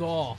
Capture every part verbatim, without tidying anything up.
So.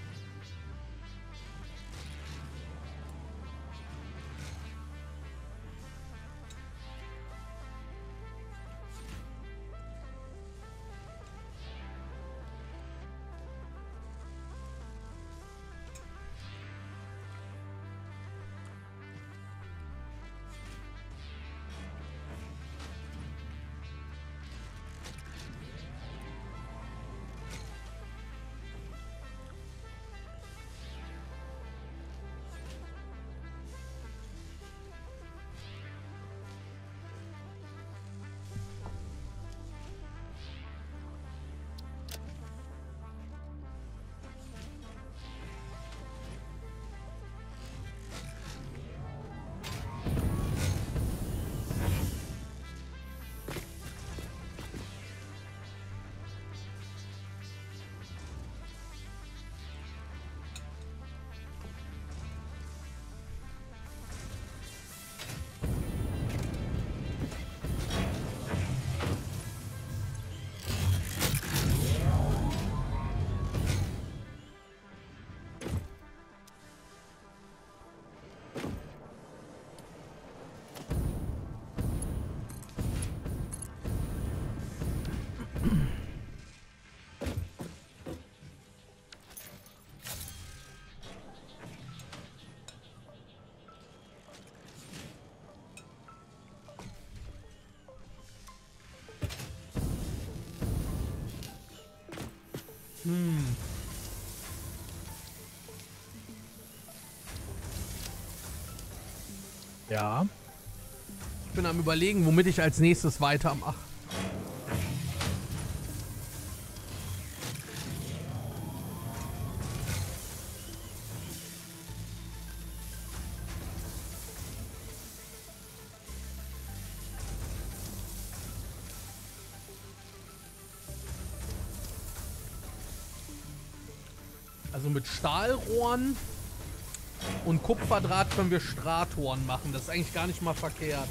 Hm. Ja. Ich bin am Überlegen, womit ich als nächstes weitermache. Also mit Stahlrohren und Kupferdraht können wir Stratoren machen. Das ist eigentlich gar nicht mal verkehrt.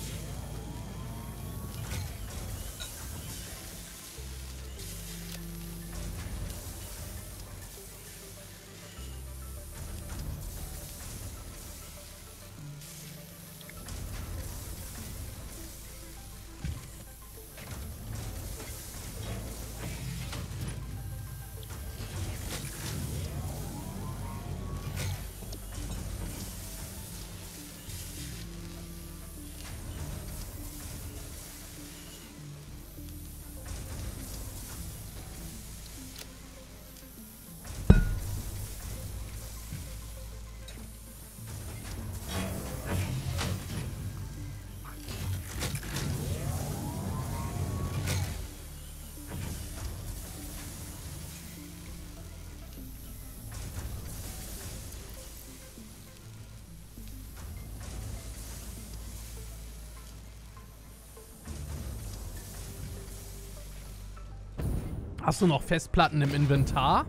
Hast du noch Festplatten im Inventar?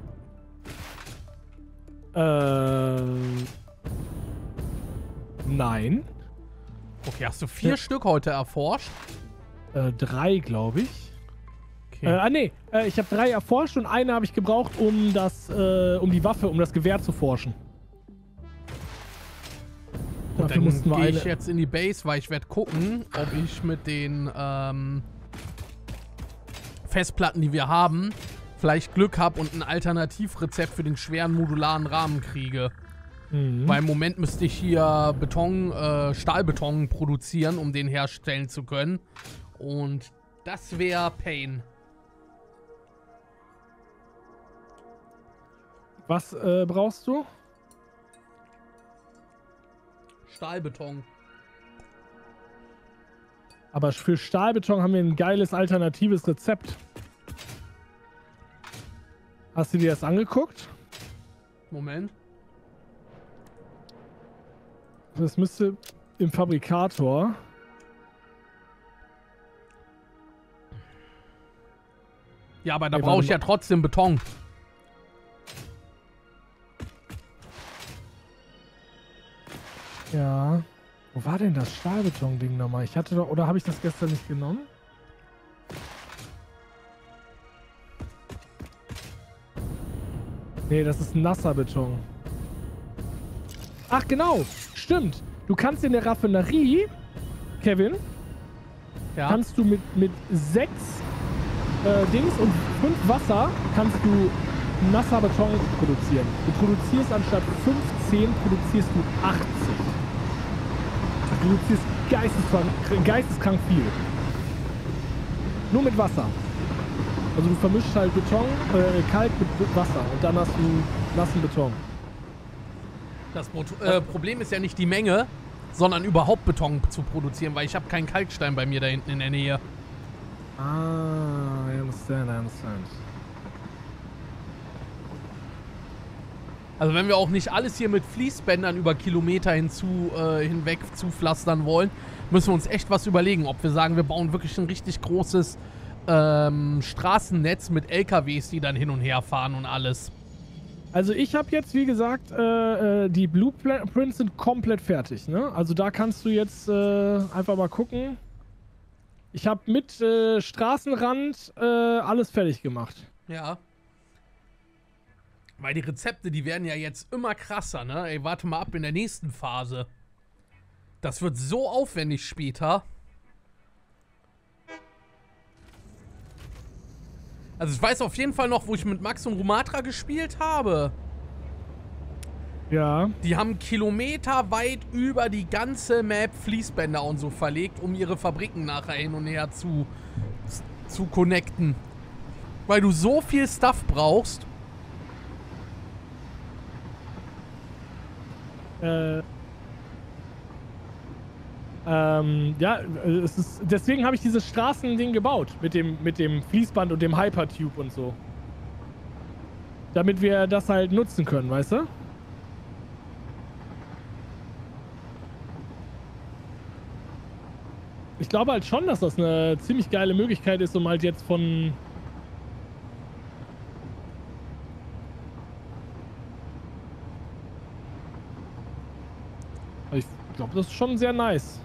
Ähm. Nein. Okay, hast du vier Ja. Stück heute erforscht? Äh, drei, glaube ich. Okay. Äh, ah, nee. Äh, ich habe drei erforscht und eine habe ich gebraucht, um das, äh, um die Waffe, um das Gewehr zu forschen. Gut, Dafür dann mussten wir gehe eine. ich jetzt in die Base, weil ich werde gucken, ob ich mit den ähm, Festplatten, die wir haben, vielleicht Glück habe und ein Alternativrezept für den schweren modularen Rahmen kriege. Mhm. Weil im Moment müsste ich hier Beton, äh, Stahlbeton produzieren, um den herstellen zu können. Und das wäre Pain. Was äh, brauchst du? Stahlbeton. Aber für Stahlbeton haben wir ein geiles alternatives Rezept. Hast du dir das angeguckt? Moment. Das müsste im Fabrikator. Ja, aber da Nee, brauche warte ich ja mal. trotzdem Beton. Ja. Wo war denn das Stahlbeton-Ding nochmal? Ich hatte doch, oder habe ich das gestern nicht genommen? Nee, das ist nasser Beton. Ach, genau. Stimmt. Du kannst in der Raffinerie, Kevin, Ja. kannst du mit, mit sechs äh, Dings und fünf Wasser kannst du nasser Beton produzieren. Du produzierst anstatt fünfzehn, produzierst du achtzig. Du produzierst geisteskrank, geisteskrank viel. Nur mit Wasser. Also du vermischst halt Beton, äh, Kalk mit Wasser und dann hast du nassen Beton. Das Pro äh, Problem ist ja nicht die Menge, sondern überhaupt Beton zu produzieren, weil ich habe keinen Kalkstein bei mir da hinten in der Nähe. Ah, I understand, I understand. Also wenn wir auch nicht alles hier mit Fließbändern über Kilometer hinzu, äh, hinweg zupflastern wollen, müssen wir uns echt was überlegen, ob wir sagen, wir bauen wirklich ein richtig großes ähm, Straßennetz mit L K Ws, die dann hin und her fahren und alles. Also ich habe jetzt, wie gesagt, äh, äh, die Blueprints sind komplett fertig, ne? Also da kannst du jetzt äh, einfach mal gucken. Ich habe mit äh, Straßenrand äh, alles fertig gemacht. Ja. Weil die Rezepte, die werden ja jetzt immer krasser, ne? Ey, warte mal ab in der nächsten Phase. Das wird so aufwendig später. Also ich weiß auf jeden Fall noch, wo ich mit Max und Rumatra gespielt habe. Ja. Die haben kilometerweit über die ganze Map Fließbänder und so verlegt, um ihre Fabriken nachher hin und her zu, zu connecten. Weil du so viel Stuff brauchst. Äh. Ähm, ja, es ist, deswegen habe ich dieses Straßending gebaut. Mit dem, mit dem Fließband und dem Hypertube und so. Damit wir das halt nutzen können, weißt du? Ich glaube halt schon, dass das eine ziemlich geile Möglichkeit ist, um halt jetzt von... Ich glaube, das ist schon sehr nice.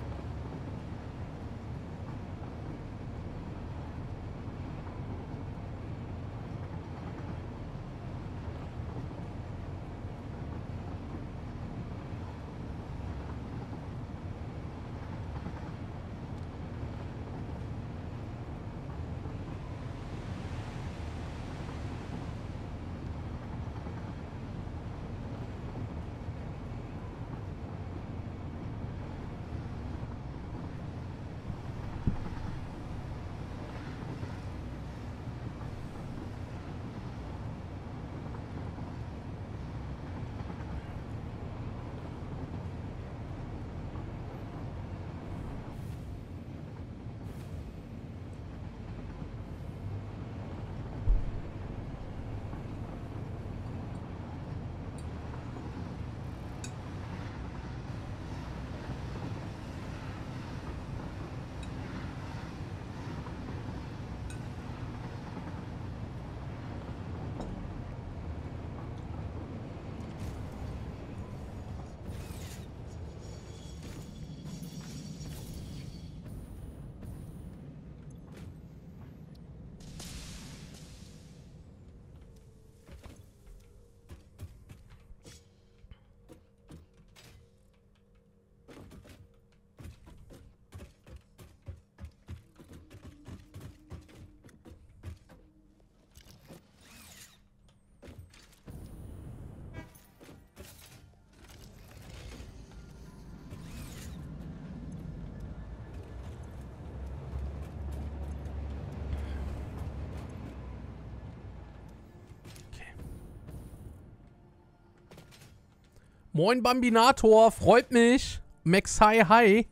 Moin Bambinator, freut mich. Max Hi, hi.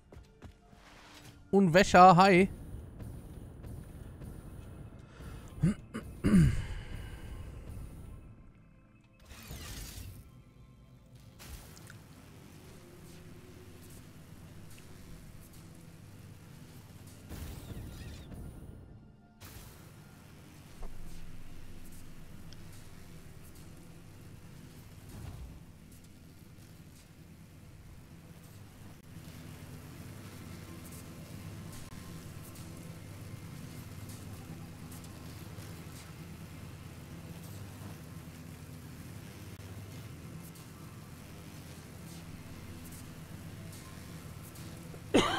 Und Wäscher, hi.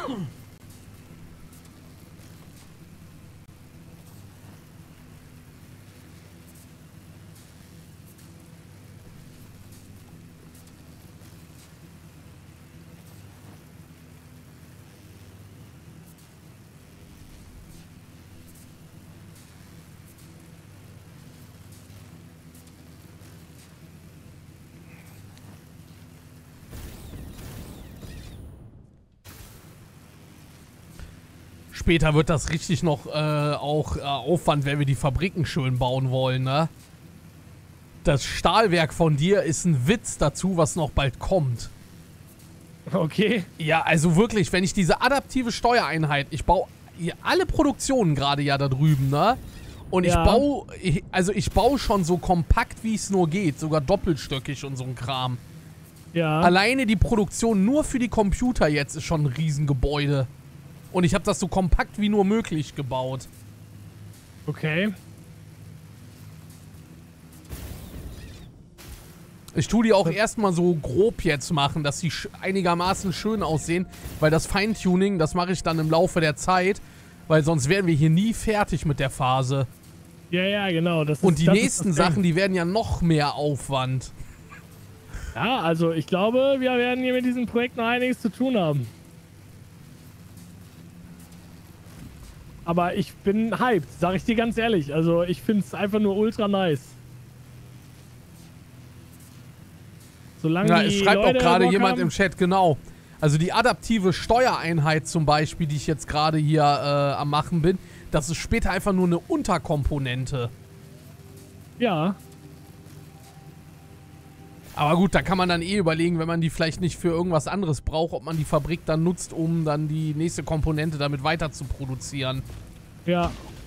Später wird das richtig noch äh, auch äh, Aufwand, wenn wir die Fabriken schön bauen wollen, ne? Das Stahlwerk von dir ist ein Witz dazu, was noch bald kommt. Okay. Ja, also wirklich, wenn ich diese adaptive Steuereinheit, ich baue hier alle Produktionen gerade ja da drüben, ne? Und ich Ja. baue, ich, also ich baue schon so kompakt, wie es nur geht, sogar doppelstöckig und so ein Kram. Ja. Alleine die Produktion nur für die Computer jetzt ist schon ein Riesengebäude. Und ich habe das so kompakt wie nur möglich gebaut. Okay. Ich tue die auch erstmal so grob jetzt machen, dass sie sch einigermaßen schön aussehen. Weil das Feintuning, das mache ich dann im Laufe der Zeit. Weil sonst wären wir hier nie fertig mit der Phase. Ja, ja, genau. Das ist, Und die das nächsten ist das Ding. Sachen, die werden ja noch mehr Aufwand. Ja, also ich glaube, wir werden hier mit diesem Projekt noch einiges zu tun haben. Aber ich bin hyped, sag ich dir ganz ehrlich. Also ich finde es einfach nur ultra nice. Solange Ja, die es schreibt Leute auch gerade Bock jemand haben, im Chat, genau. Also die adaptive Steuereinheit zum Beispiel, die ich jetzt gerade hier äh, am machen bin, das ist später einfach nur eine Unterkomponente. Ja. Aber gut, da kann man dann eh überlegen, wenn man die vielleicht nicht für irgendwas anderes braucht, ob man die Fabrik dann nutzt, um dann die nächste Komponente damit weiter zu produzieren. Ja.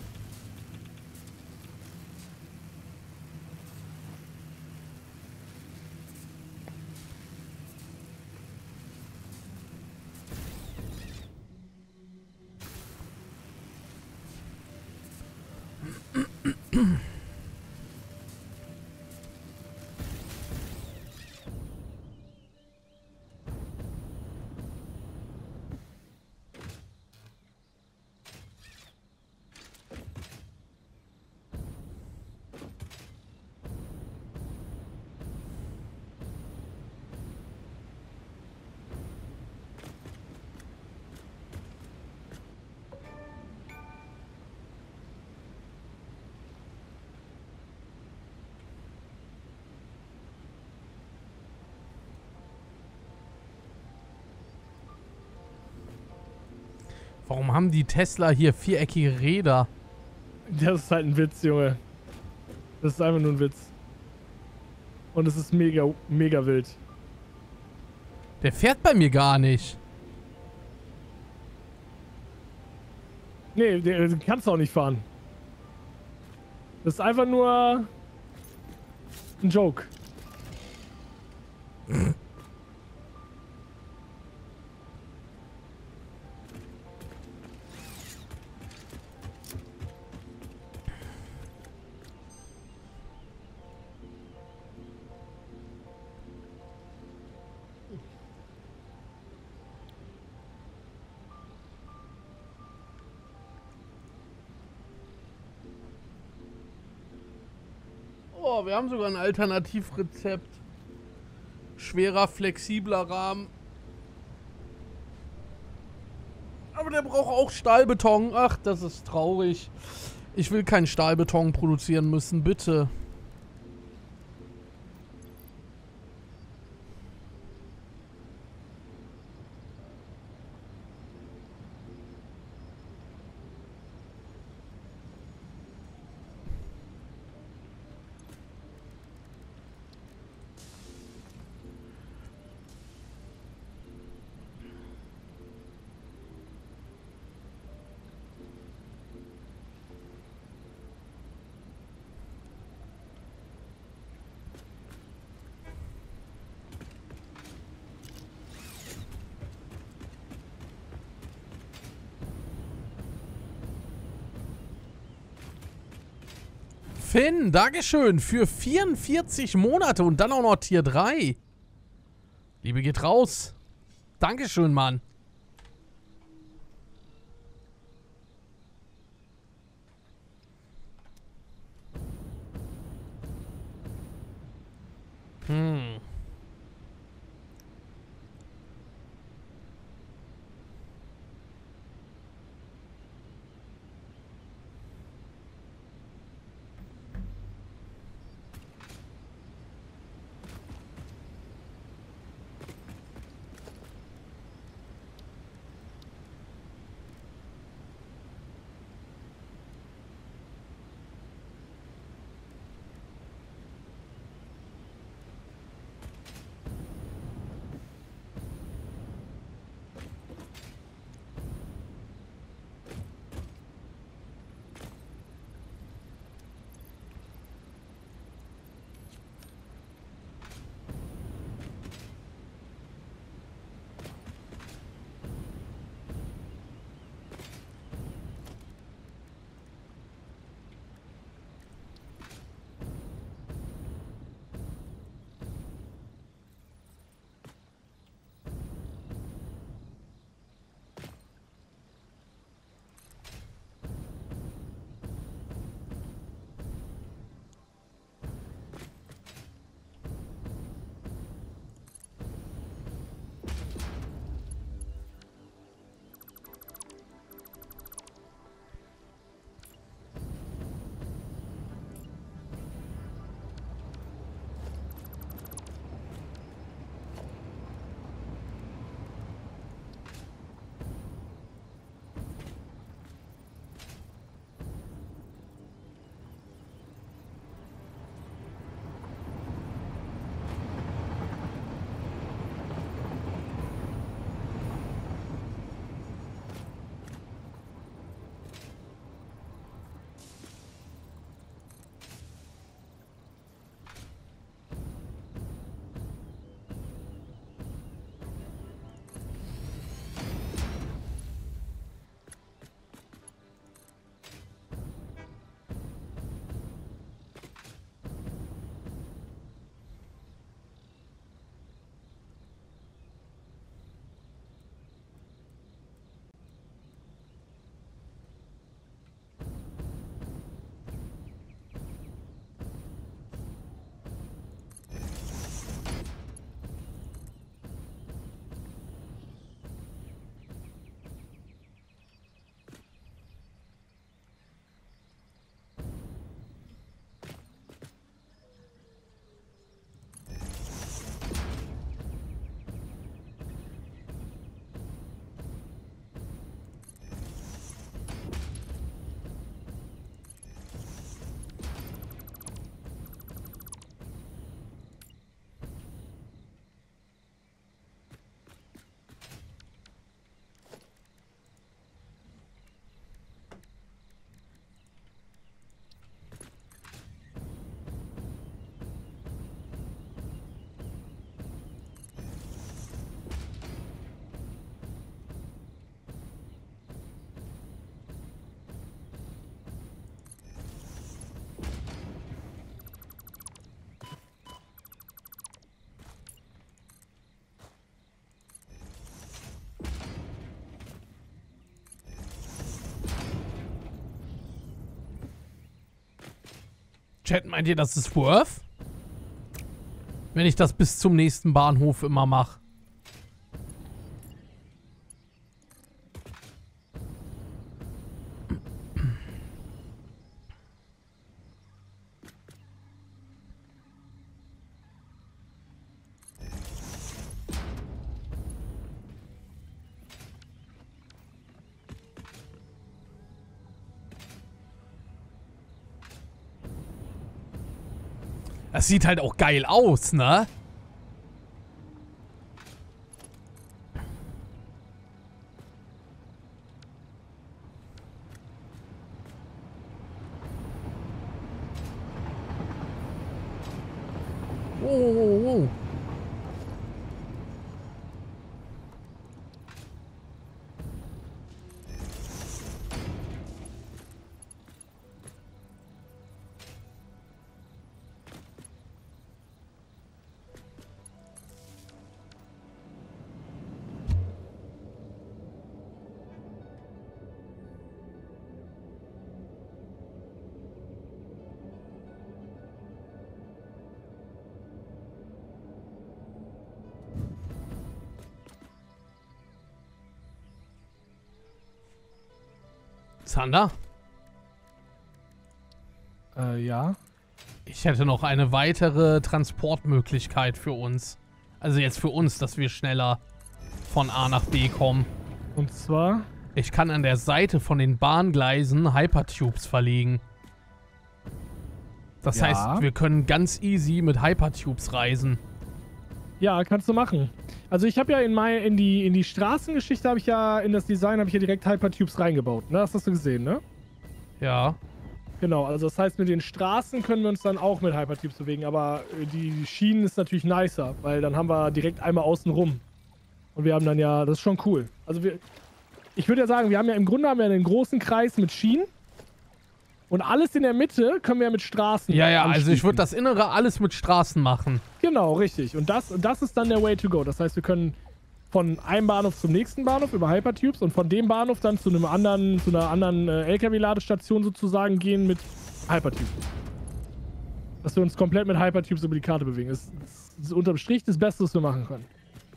Warum haben die Tesla hier viereckige Räder? Das ist halt ein Witz, Junge. Das ist einfach nur ein Witz. Und es ist mega, mega wild. Der fährt bei mir gar nicht. Nee, den den kannst du auch nicht fahren. Das ist einfach nur ein Joke. Oh, wir haben sogar ein Alternativrezept. Schwerer, flexibler Rahmen. Aber der braucht auch Stahlbeton. Ach, das ist traurig. Ich will keinen Stahlbeton produzieren müssen, bitte. Finn, Dankeschön für vierundvierzig Monate und dann auch noch Tier drei. Liebe geht raus. Dankeschön, Mann. Chat, meint ihr, das ist worth? Wenn ich das bis zum nächsten Bahnhof immer mache. Das sieht halt auch geil aus, ne? Oh, oh, oh. Zander? Äh, ja. Ich hätte noch eine weitere Transportmöglichkeit für uns. Also jetzt für uns, dass wir schneller von A nach B kommen. Und zwar? Ich kann an der Seite von den Bahngleisen Hypertubes verlegen. Das Ja. heißt, wir können ganz easy mit Hypertubes reisen. Ja, kannst du machen. Also ich habe ja in, mein, in, die, in die Straßengeschichte habe ich ja, in das Design habe ich ja direkt Hypertubes reingebaut. Ne? Das hast du gesehen, ne? Ja. Genau, also das heißt, mit den Straßen können wir uns dann auch mit Hypertubes bewegen, aber die Schienen ist natürlich nicer, weil dann haben wir direkt einmal außen rum. Und wir haben dann ja, das ist schon cool. Also wir, ich würde ja sagen, wir haben ja im Grunde haben wir einen großen Kreis mit Schienen und alles in der Mitte können wir ja mit Straßen Ja, ja, also ich anschließen. würde das Innere alles mit Straßen machen. Genau, richtig. Und das, das ist dann der Way to go. Das heißt, wir können von einem Bahnhof zum nächsten Bahnhof über Hypertubes und von dem Bahnhof dann zu einem anderen, zu einer anderen äh, L K W-Ladestation sozusagen gehen mit Hypertubes. Dass wir uns komplett mit Hypertubes über die Karte bewegen. Das ist, das ist unterm Strich das Beste, was wir machen können.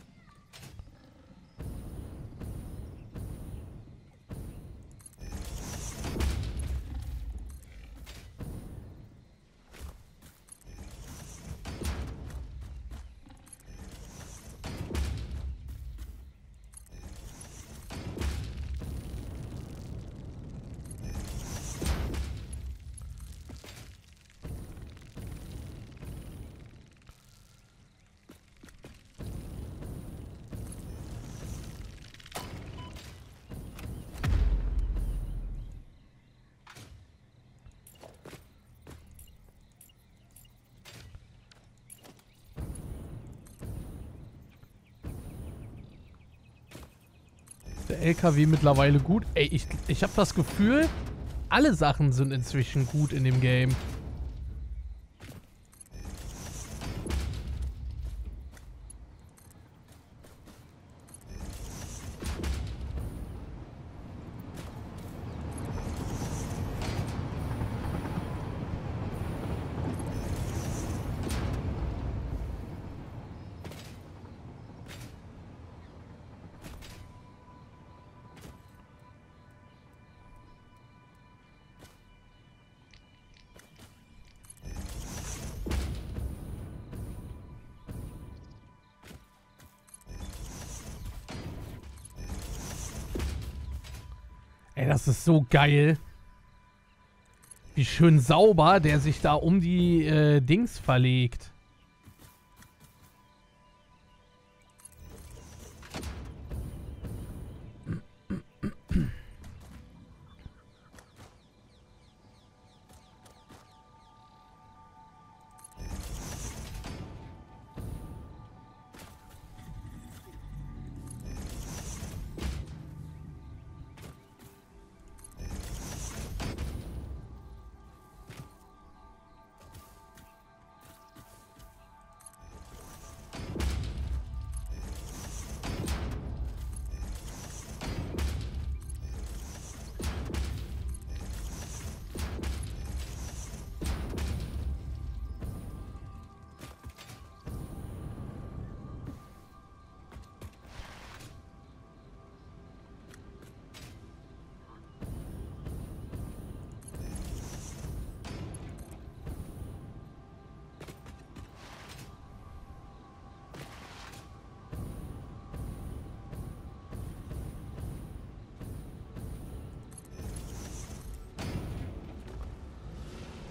Der L K W mittlerweile gut. Ey, ich, ich habe das Gefühl, alle Sachen sind inzwischen gut in dem Game. Ey, das ist so geil. Wie schön sauber der sich da um die äh, Dings verlegt.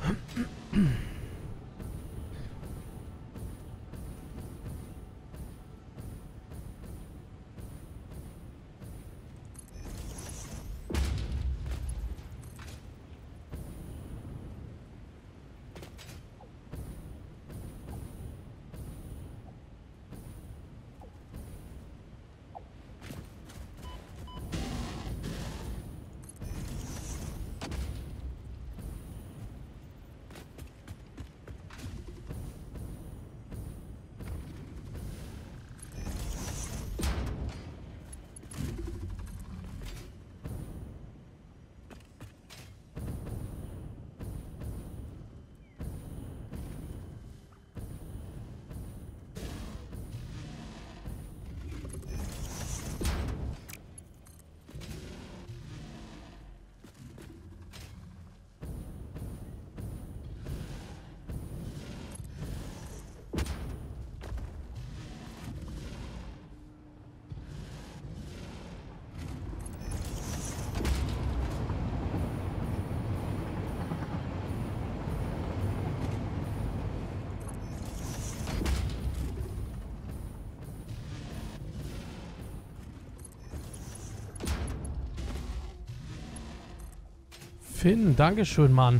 Finn, dankeschön, Mann.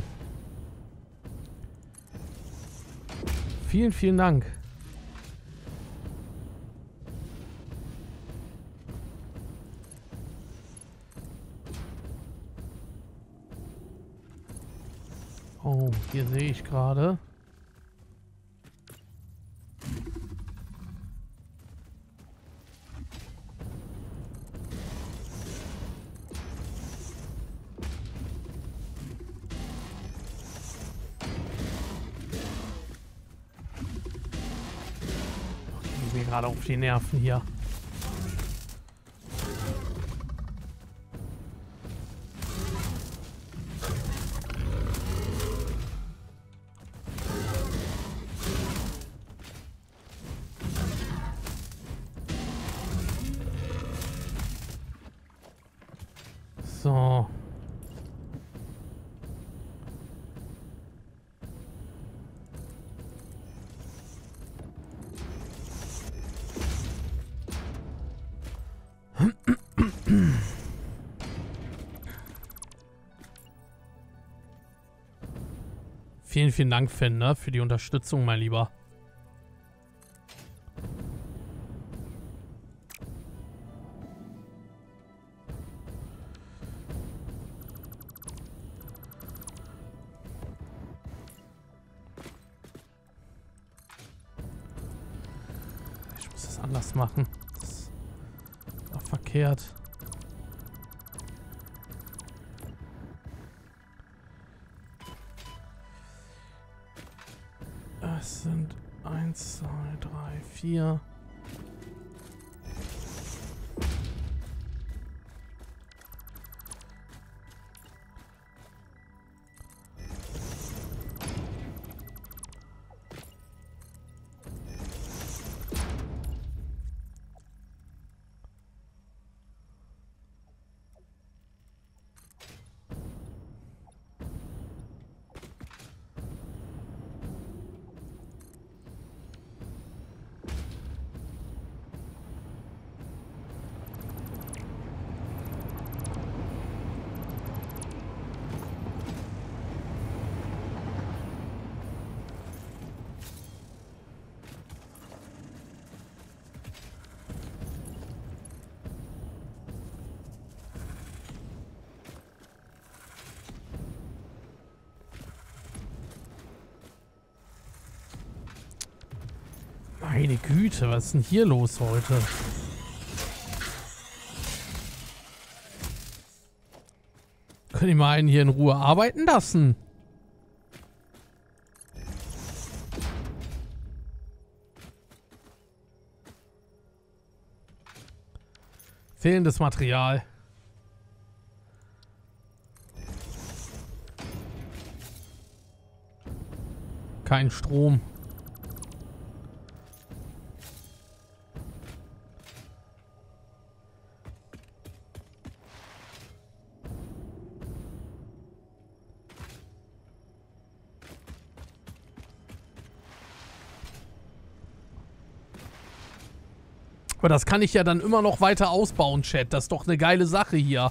Vielen, vielen Dank. Oh, hier sehe ich gerade. Mir gerade auf die Nerven hier. So. Vielen, vielen Dank, Finn, ne, für die Unterstützung, mein Lieber. Ich muss das anders machen. Das war verkehrt. Es sind eins, zwei, drei, vier. Meine Güte, was ist denn hier los heute? Können die mal einen hier in Ruhe arbeiten lassen? Fehlendes Material. Kein Strom. Aber das kann ich ja dann immer noch weiter ausbauen, Chat. Das ist doch eine geile Sache hier.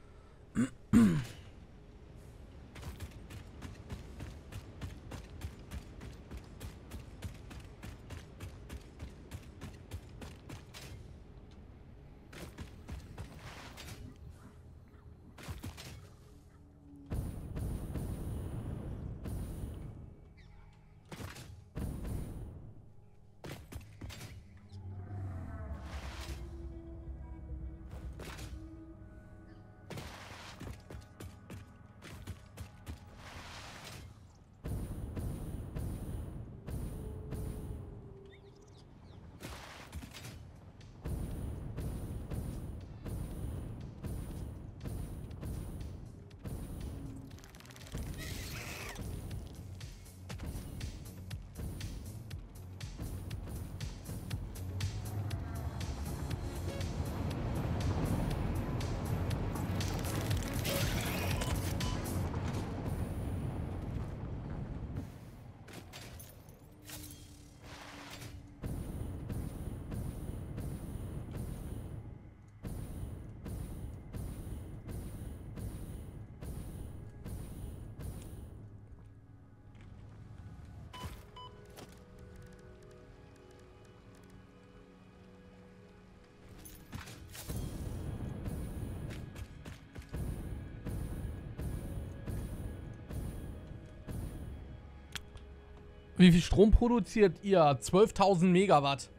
Wie viel Strom produziert ihr? zwölftausend Megawatt.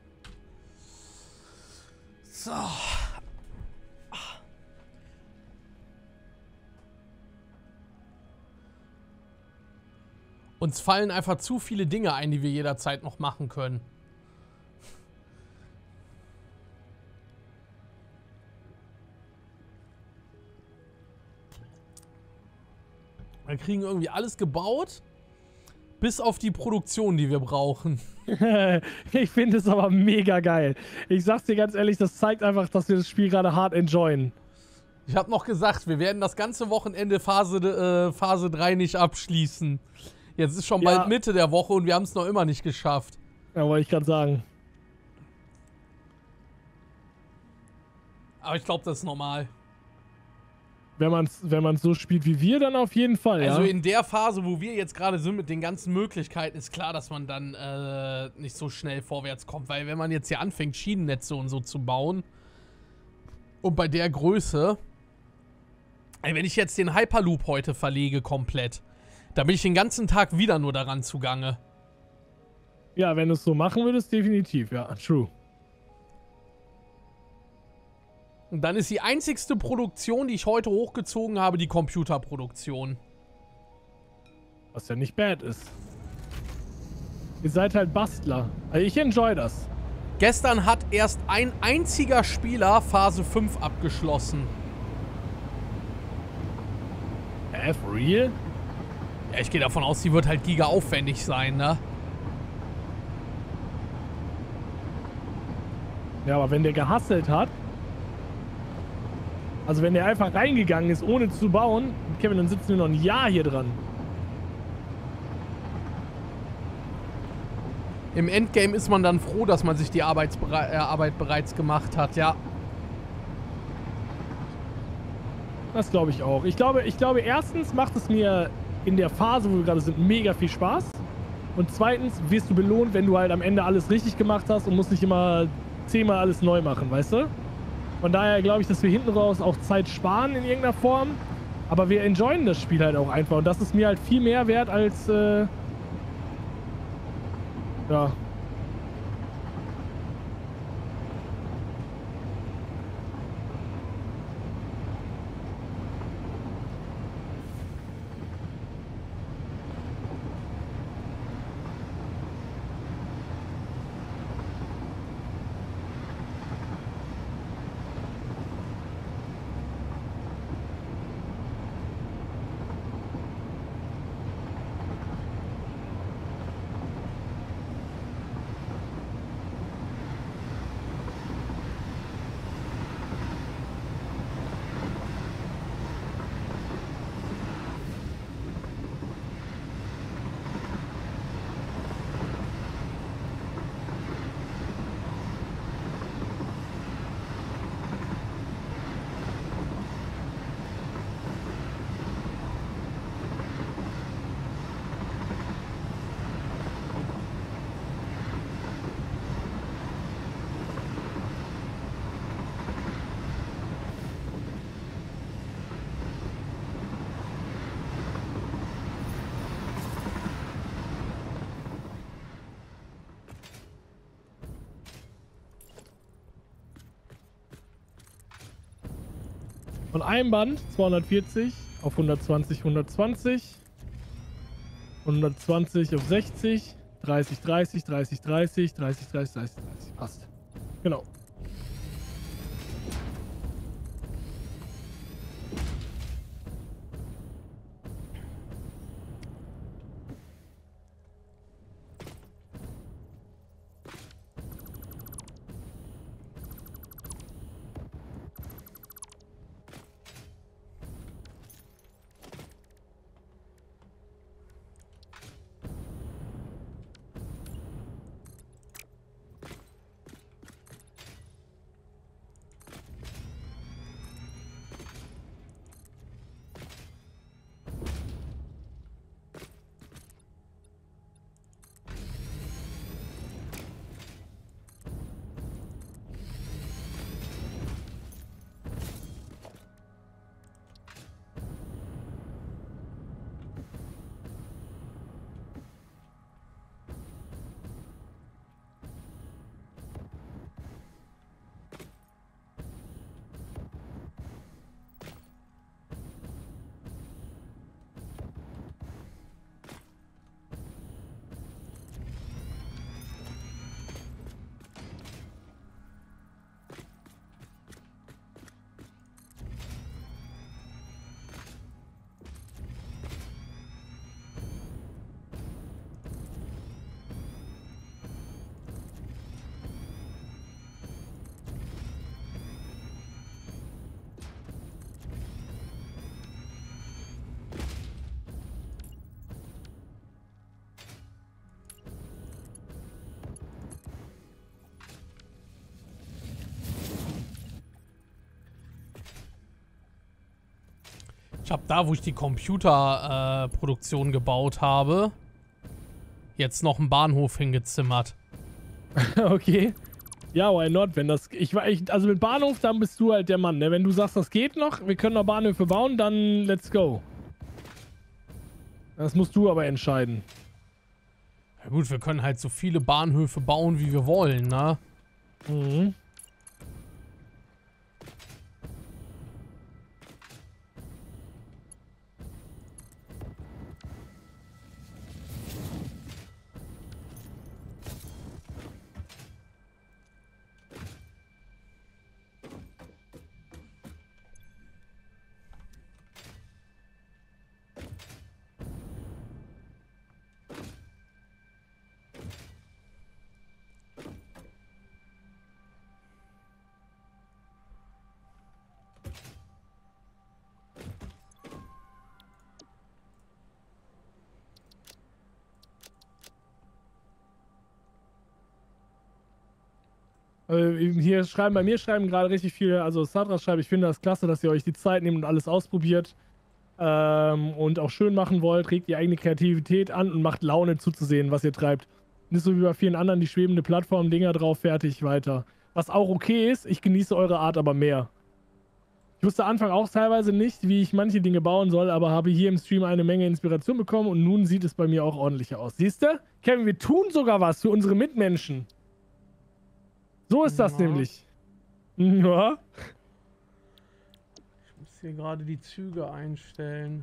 So. Uns fallen einfach zu viele Dinge ein, die wir jederzeit noch machen können. Wir kriegen irgendwie alles gebaut. Bis auf die Produktion, die wir brauchen. Ich finde es aber mega geil. Ich sag's dir ganz ehrlich, das zeigt einfach, dass wir das Spiel gerade hart enjoyen. Ich habe noch gesagt, wir werden das ganze Wochenende Phase, äh, Phase drei nicht abschließen. Jetzt ist schon Ja. bald Mitte der Woche und wir haben es noch immer nicht geschafft. Ja, wollte ich gerade sagen. Aber ich glaube, das ist normal. Wenn man es wenn man's so spielt wie wir, dann auf jeden Fall, Also ja. in der Phase, wo wir jetzt gerade sind mit den ganzen Möglichkeiten, ist klar, dass man dann äh, nicht so schnell vorwärts kommt. Weil wenn man jetzt hier anfängt, Schienennetze und so zu bauen und bei der Größe, ey, wenn ich jetzt den Hyperloop heute verlege komplett, dann bin ich den ganzen Tag wieder nur daran zugange. Ja, wenn du es so machen würdest, definitiv, ja, true. Und dann ist die einzigste Produktion, die ich heute hochgezogen habe, die Computerproduktion. Was ja nicht bad ist. Ihr seid halt Bastler. Also ich enjoy das. Gestern hat erst ein einziger Spieler Phase fünf abgeschlossen. Äh, for real? Ja, ich gehe davon aus, die wird halt giga aufwendig sein, ne? Ja, aber wenn der gehustelt hat, also wenn der einfach reingegangen ist, ohne zu bauen, Kevin, dann sitzen wir noch ein Jahr hier dran. Im Endgame ist man dann froh, dass man sich die Arbeitsbere- äh, Arbeit bereits gemacht hat, ja. Das glaube ich auch. Ich glaube, ich glaube, erstens macht es mir in der Phase, wo wir gerade sind, mega viel Spaß. Und zweitens wirst du belohnt, wenn du halt am Ende alles richtig gemacht hast und musst nicht immer zehnmal alles neu machen, weißt du? Von daher glaube ich, dass wir hinten raus auch Zeit sparen in irgendeiner Form. Aber wir enjoyen das Spiel halt auch einfach. Und das ist mir halt viel mehr wert als, äh, ja, Von einem Band zweihundertvierzig auf hundertzwanzig, hundertzwanzig. hundertzwanzig auf sechzig. dreißig, dreißig, dreißig, dreißig, dreißig, dreißig, dreißig, dreißig. Passt. Genau. Ich habe da, wo ich die Computerproduktion äh, gebaut habe, jetzt noch einen Bahnhof hingezimmert. Okay. Ja, why not? Wenn das. Ich war echt. Also mit Bahnhof, dann bist du halt der Mann, ne? Wenn du sagst, das geht noch, wir können noch Bahnhöfe bauen, dann let's go. Das musst du aber entscheiden. Ja gut, wir können halt so viele Bahnhöfe bauen, wie wir wollen, ne? Mhm. Hier schreiben, bei mir schreiben gerade richtig viele, also Sadras schreibt, ich finde das klasse, dass ihr euch die Zeit nehmt und alles ausprobiert ähm, und auch schön machen wollt, regt die eigene Kreativität an und macht Laune zuzusehen, was ihr treibt. Nicht so wie bei vielen anderen, die schwebende Plattformen, Dinger drauf, fertig, weiter. Was auch okay ist, ich genieße eure Art aber mehr. Ich wusste am Anfang auch teilweise nicht, wie ich manche Dinge bauen soll, aber habe hier im Stream eine Menge Inspiration bekommen und nun sieht es bei mir auch ordentlicher aus. Siehst du? Kevin, wir tun sogar was für unsere Mitmenschen. So ist das ja. Nämlich. Ja. Ich muss hier gerade die Züge einstellen.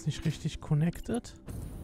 ist nicht richtig connected.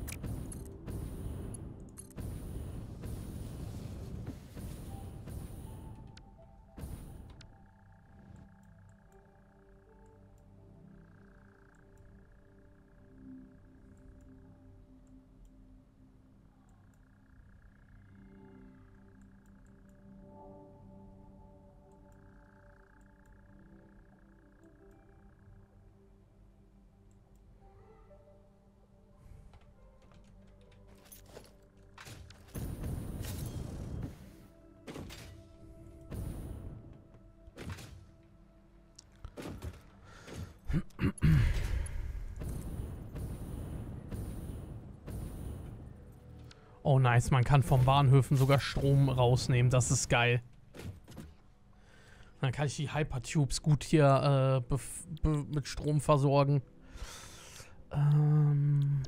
Oh nice, man kann vom Bahnhöfen sogar Strom rausnehmen, das ist geil. Dann kann ich die Hypertubes gut hier äh, mit Strom versorgen. Ähm...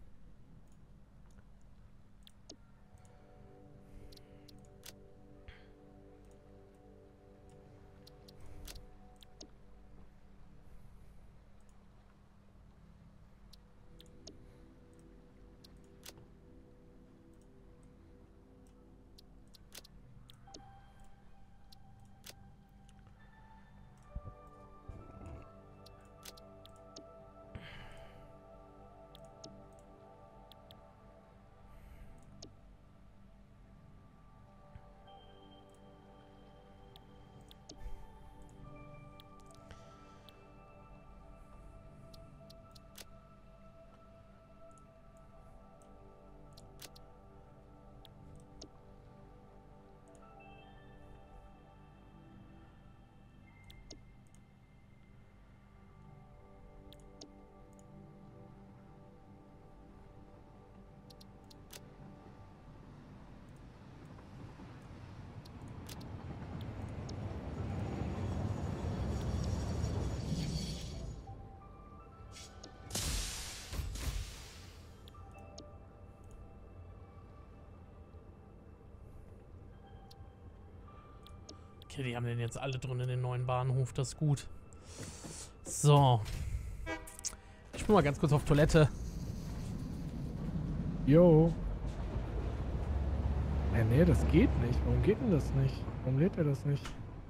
Okay, die haben den jetzt alle drin in den neuen Bahnhof, das ist gut. So. Ich bin mal ganz kurz auf Toilette. Jo. Nee, nee, das geht nicht. Warum geht denn das nicht? Warum lädt er das nicht?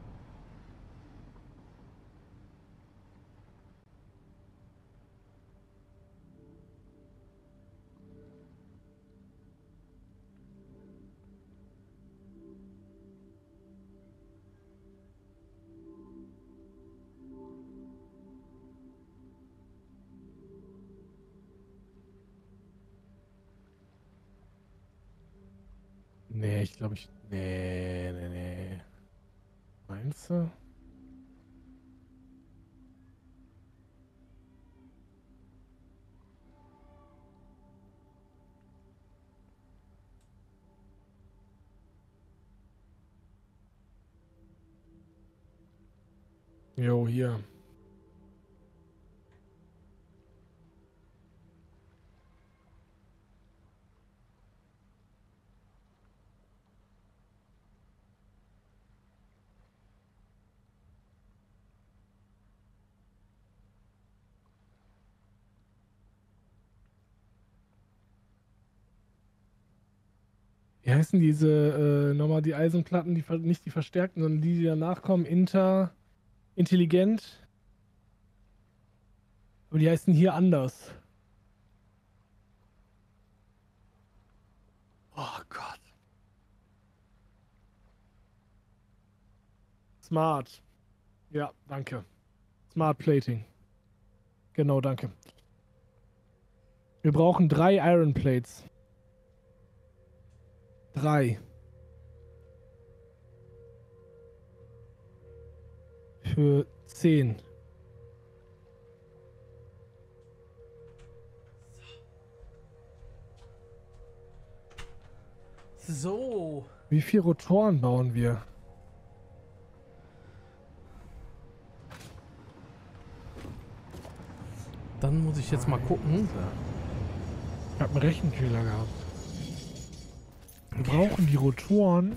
Nee, ich glaube ich... Nee, nee, nee. Meinst du? Jo, hier. Wie heißen diese äh, nochmal die Eisenplatten, die ver- nicht die verstärkten, sondern die, die danach kommen? Inter, intelligent. Aber die heißen hier anders. Oh Gott. Smart. Ja, danke. Smart Plating. Genau, danke. Wir brauchen drei Iron Plates. Drei. Für zehn. So. Wie viele Rotoren bauen wir? Dann muss ich jetzt mal gucken. Ich habe einen Rechenfehler gehabt. Wir brauchen die Rotoren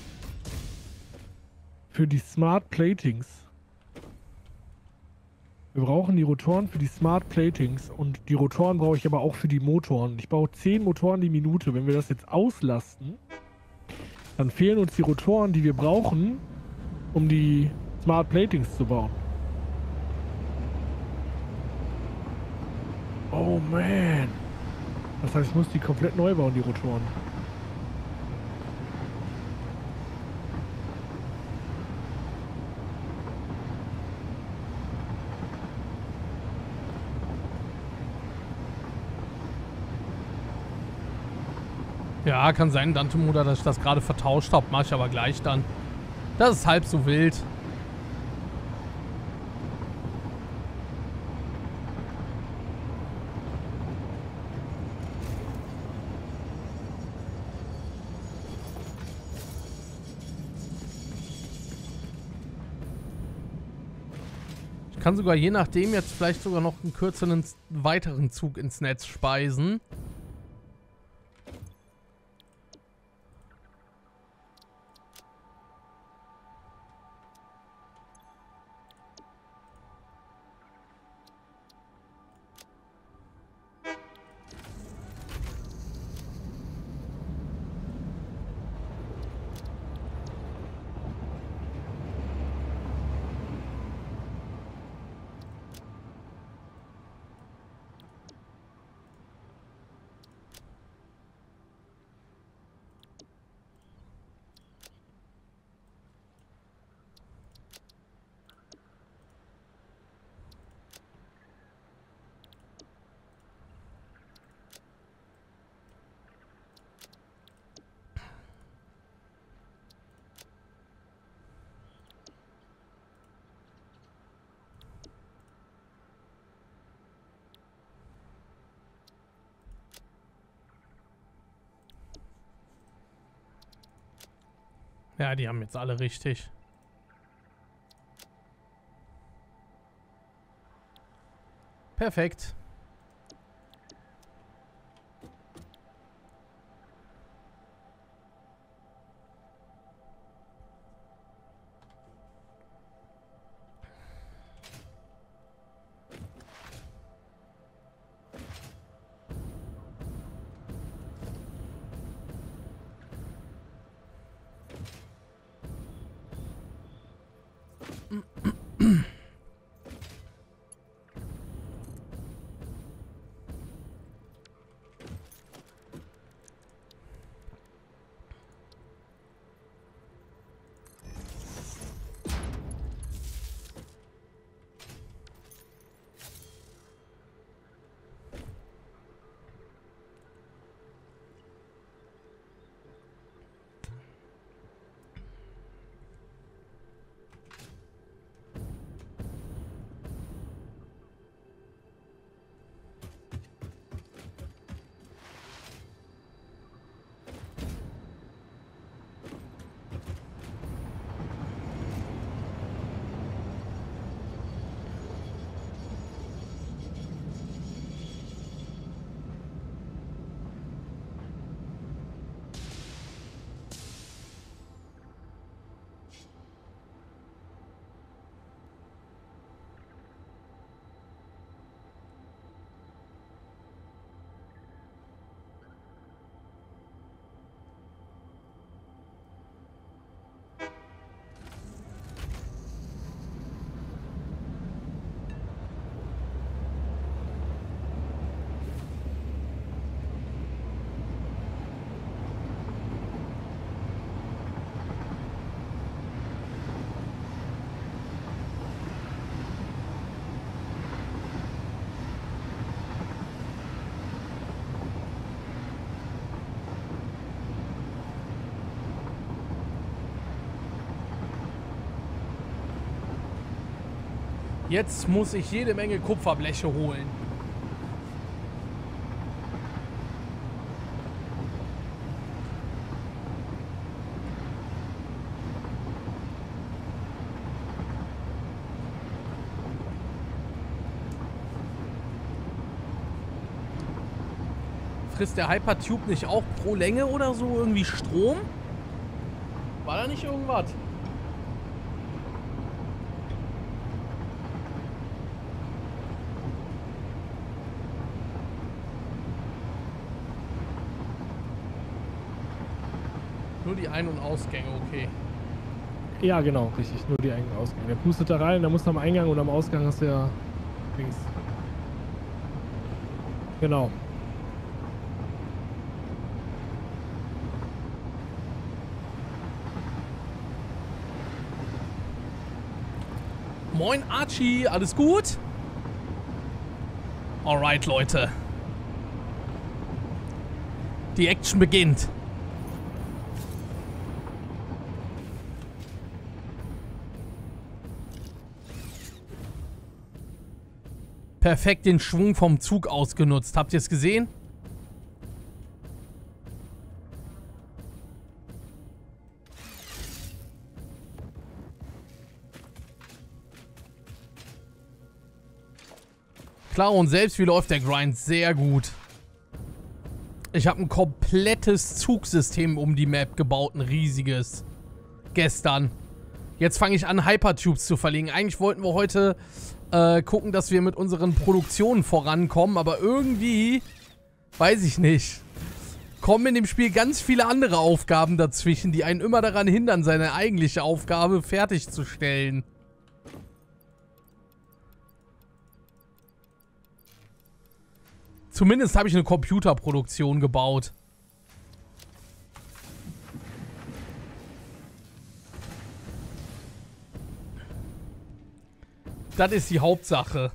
für die Smart Platings. Wir brauchen die Rotoren für die Smart Platings und die Rotoren brauche ich aber auch für die Motoren. Ich brauche zehn Motoren die Minute. Wenn wir das jetzt auslasten, dann fehlen uns die Rotoren, die wir brauchen, um die Smart Platings zu bauen. Oh man. Das heißt, ich muss die komplett neu bauen, die Rotoren. Ja, kann sein, Dantemuder, dass ich das gerade vertauscht habe. Mache ich aber gleich dann. Das ist halb so wild. Ich kann sogar je nachdem jetzt vielleicht sogar noch einen kürzeren, weiteren Zug ins Netz speisen. Ja, die haben jetzt alle richtig. Perfekt. Jetzt muss ich jede Menge Kupferbleche holen. Frisst der Hypertube nicht auch pro Länge oder so irgendwie Strom? War da nicht irgendwas? nur die Ein- und Ausgänge, okay. Ja, genau, richtig. Nur die Ein- und Ausgänge. Der pustet da rein, da musst du am Eingang und am Ausgang hast du ja links. Genau. Moin Archie, alles gut? Alright, Leute. Die Action beginnt. Perfekt den Schwung vom Zug ausgenutzt. Habt ihr es gesehen? Klar, und selbst, wie läuft der Grind? Sehr gut. Ich habe ein komplettes Zugsystem um die Map gebaut, ein riesiges. Gestern. Jetzt fange ich an, Hypertubes zu verlegen. Eigentlich wollten wir heute äh, gucken, dass wir mit unseren Produktionen vorankommen, aber irgendwie, weiß ich nicht, kommen in dem Spiel ganz viele andere Aufgaben dazwischen, die einen immer daran hindern, seine eigentliche Aufgabe fertigzustellen. Zumindest habe ich eine Computerproduktion gebaut. Das ist die Hauptsache.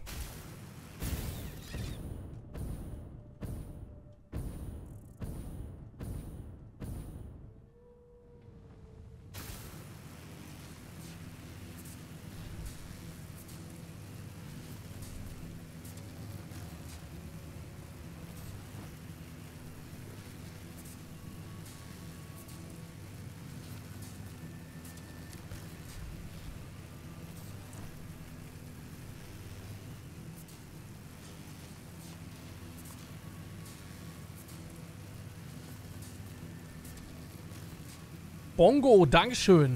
Bongo, Dankeschön.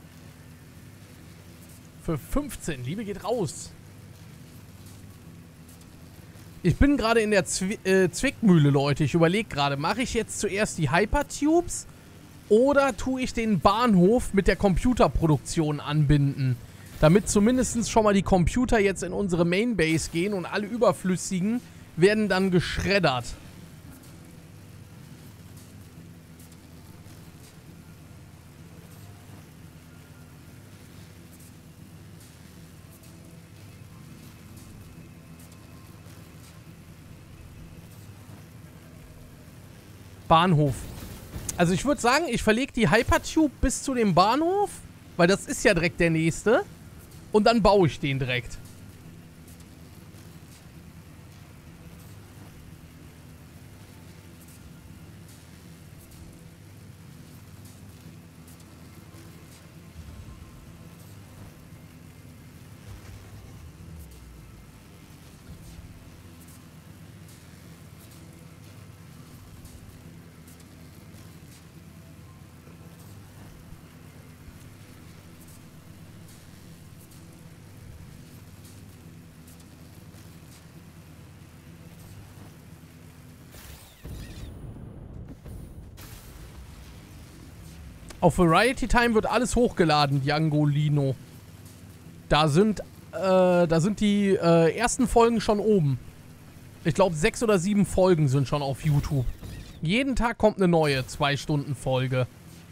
Für fünfzehn. Liebe geht raus. Ich bin gerade in der Zwi äh, Zwickmühle, Leute. Ich überlege gerade, mache ich jetzt zuerst die Hypertubes oder tue ich den Bahnhof mit der Computerproduktion anbinden? Damit zumindest schon mal die Computer jetzt in unsere Mainbase gehen und alle überflüssigen werden dann geschreddert. Bahnhof. Also ich würde sagen, ich verlege die Hypertube bis zu dem Bahnhof, weil das ist ja direkt der nächste. Und dann baue ich den direkt. Auf Variety Time wird alles hochgeladen, Diangolino. Da sind, äh, da sind die äh, ersten Folgen schon oben. Ich glaube, sechs oder sieben Folgen sind schon auf YouTube. Jeden Tag kommt eine neue zwei Stunden Folge.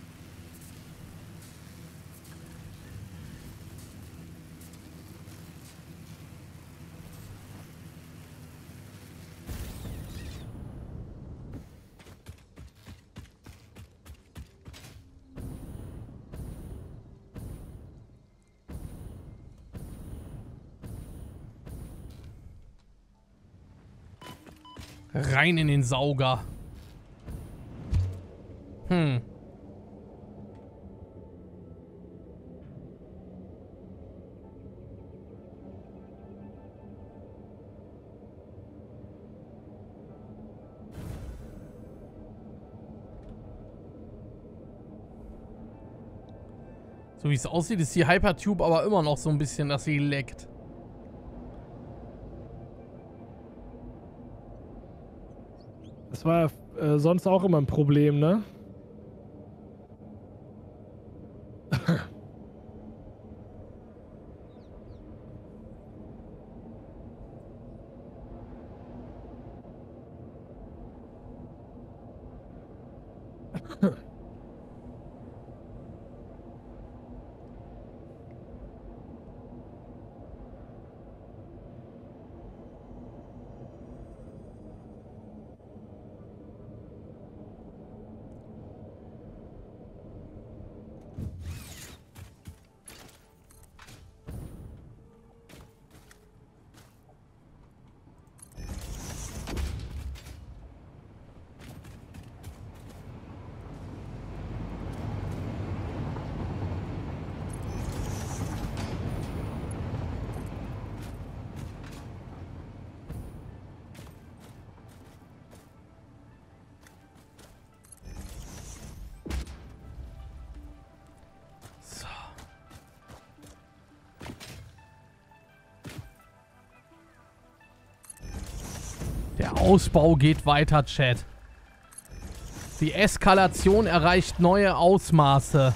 Rein in den Sauger. Hm. So wie es aussieht, ist die Hypertube aber immer noch so ein bisschen, dass sie leckt. Das war äh, sonst auch immer ein Problem, ne? Der Ausbau geht weiter, Chat. Die Eskalation erreicht neue Ausmaße.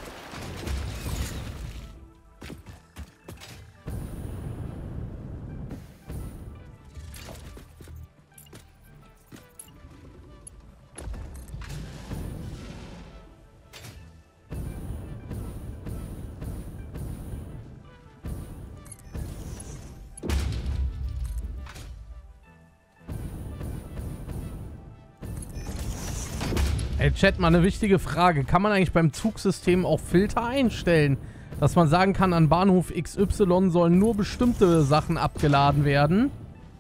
Ey, Chat, mal eine wichtige Frage. Kann man eigentlich beim Zugsystem auch Filter einstellen? Dass man sagen kann, an Bahnhof X Y sollen nur bestimmte Sachen abgeladen werden?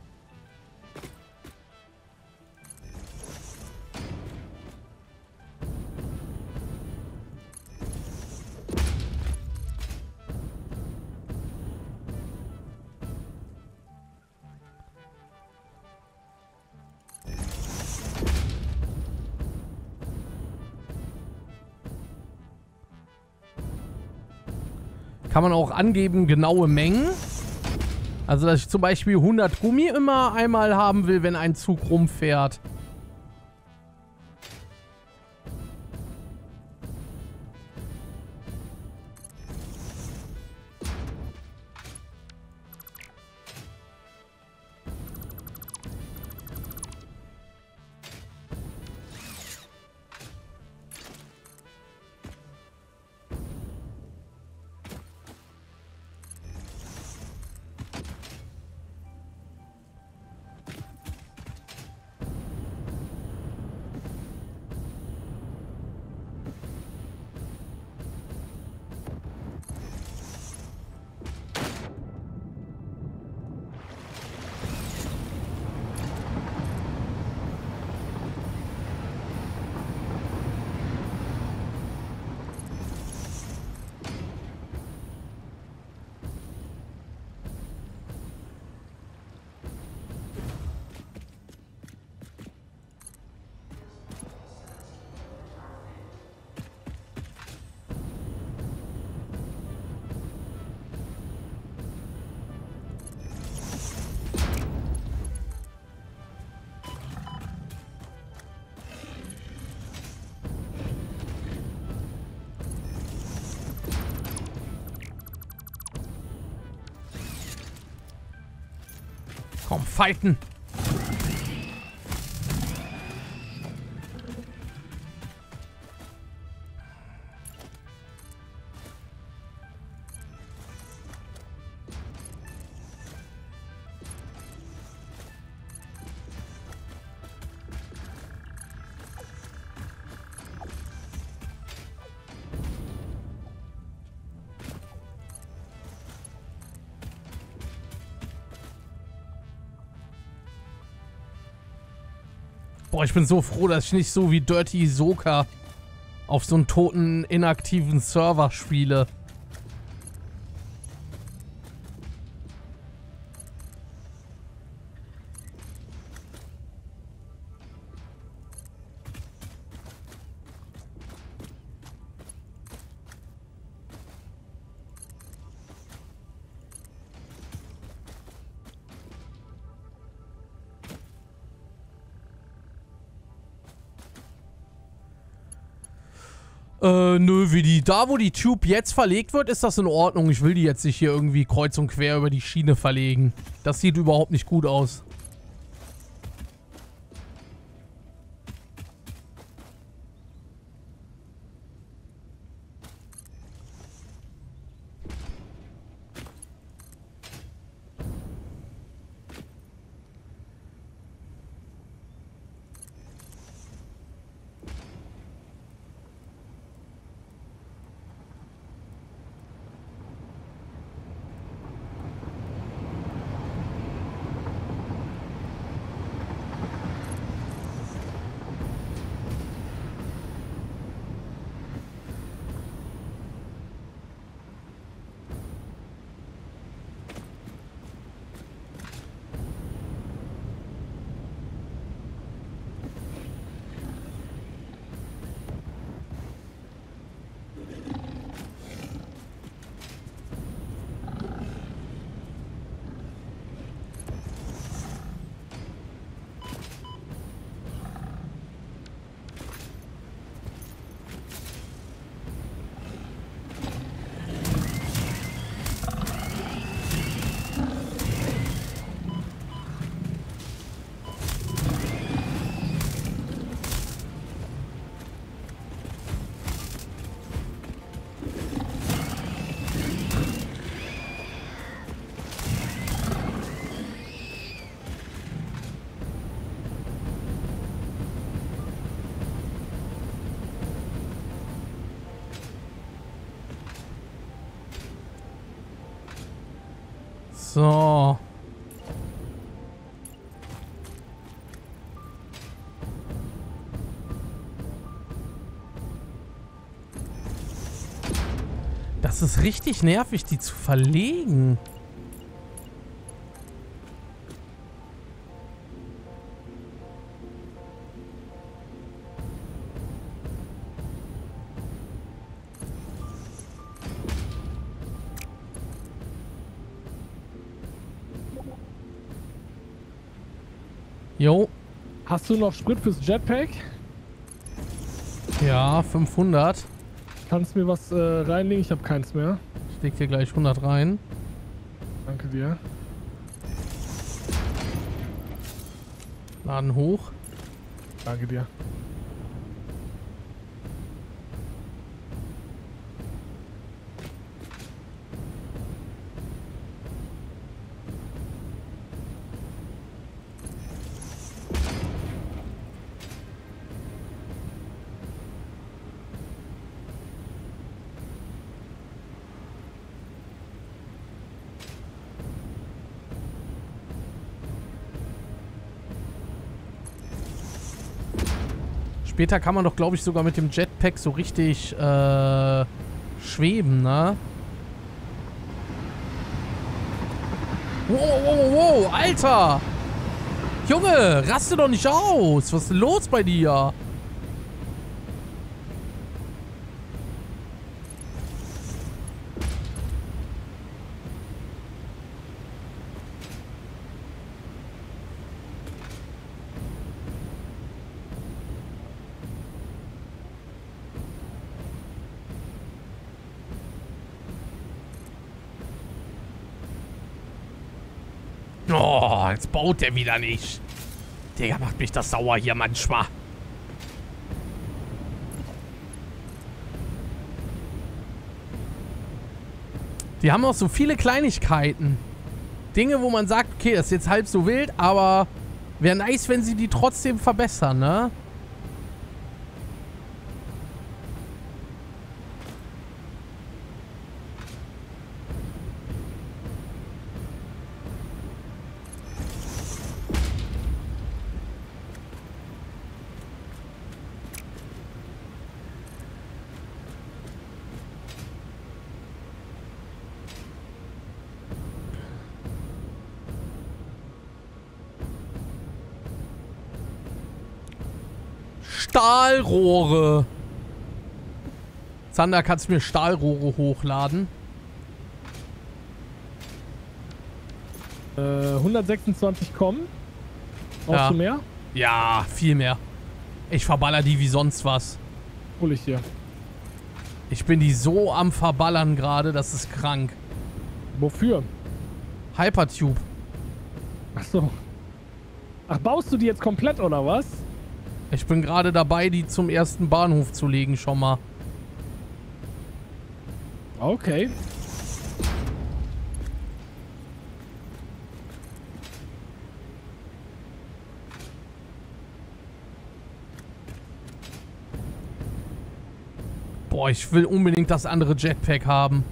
Kann man auch angeben, genaue Mengen. Also, dass ich zum Beispiel hundert Gummi immer einmal haben will, wenn ein Zug rumfährt. Komm, fighten! Boah, ich bin so froh, dass ich nicht so wie Dirty Soka auf so einen toten, inaktiven Server spiele. Äh, nö, wie die, da wo die Tube jetzt verlegt wird, ist das in Ordnung. Ich will die jetzt nicht hier irgendwie kreuz und quer über die Schiene verlegen. Das sieht überhaupt nicht gut aus. So. Das ist richtig nervig, die zu verlegen. Jo. Hast du noch Sprit fürs Jetpack? Ja, fünfhundert. Kannst du mir was äh, reinlegen? Ich habe keins mehr. Ich leg dir gleich hundert rein. Danke dir. Laden hoch. Danke dir. Später kann man doch, glaube ich, sogar mit dem Jetpack so richtig äh, schweben, ne? Wow, wow, wow, Alter! Junge, raste doch nicht aus! Was ist denn los bei dir? Oh, jetzt baut der wieder nicht. Digga, macht mich das sauer hier manchmal. Die haben auch so viele Kleinigkeiten. Dinge, wo man sagt, okay, das ist jetzt halb so wild, aber wäre nice, wenn sie die trotzdem verbessern, ne? Stahlrohre. Zander, kannst du mir Stahlrohre hochladen? Äh, hundertsechsundzwanzig kommen. Brauchst Ja. du mehr? Ja, viel mehr. Ich verballer die wie sonst was. Hol ich dir. Ich bin die so am Verballern gerade, das ist krank. Wofür? Hypertube. Ach so. Ach, baust du die jetzt komplett oder was? Ich bin gerade dabei, die zum ersten Bahnhof zu legen, schon mal. Okay. Boah, ich will unbedingt das andere Jetpack haben.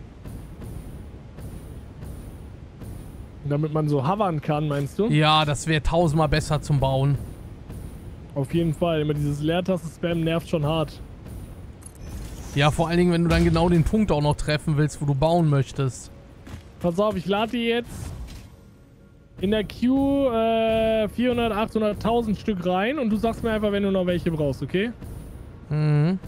Damit man so hovern kann, meinst du? Ja, das wäre tausendmal besser zum Bauen. Auf jeden Fall. Immer dieses Leertasten-Spam nervt schon hart. Ja, vor allen Dingen, wenn du dann genau den Punkt auch noch treffen willst, wo du bauen möchtest. Pass auf, ich lade die jetzt in der Queue äh, vierhundert, achthunderttausend Stück rein und du sagst mir einfach, wenn du noch welche brauchst, okay? Mhm.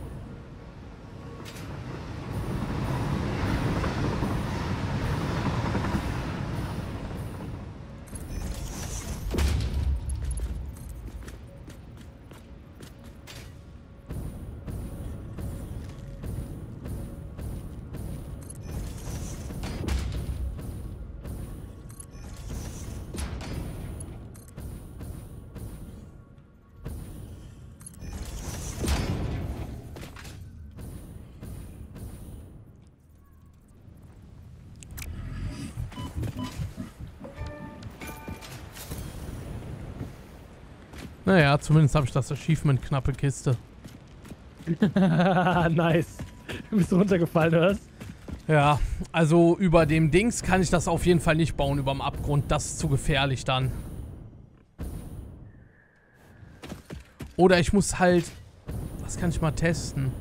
Naja, zumindest habe ich das Achievement, knappe Kiste. Nice. Du bist runtergefallen, oder was? Ja, also über dem Dings kann ich das auf jeden Fall nicht bauen, über dem Abgrund. Das ist zu gefährlich dann. Oder ich muss halt... Das kann ich mal testen.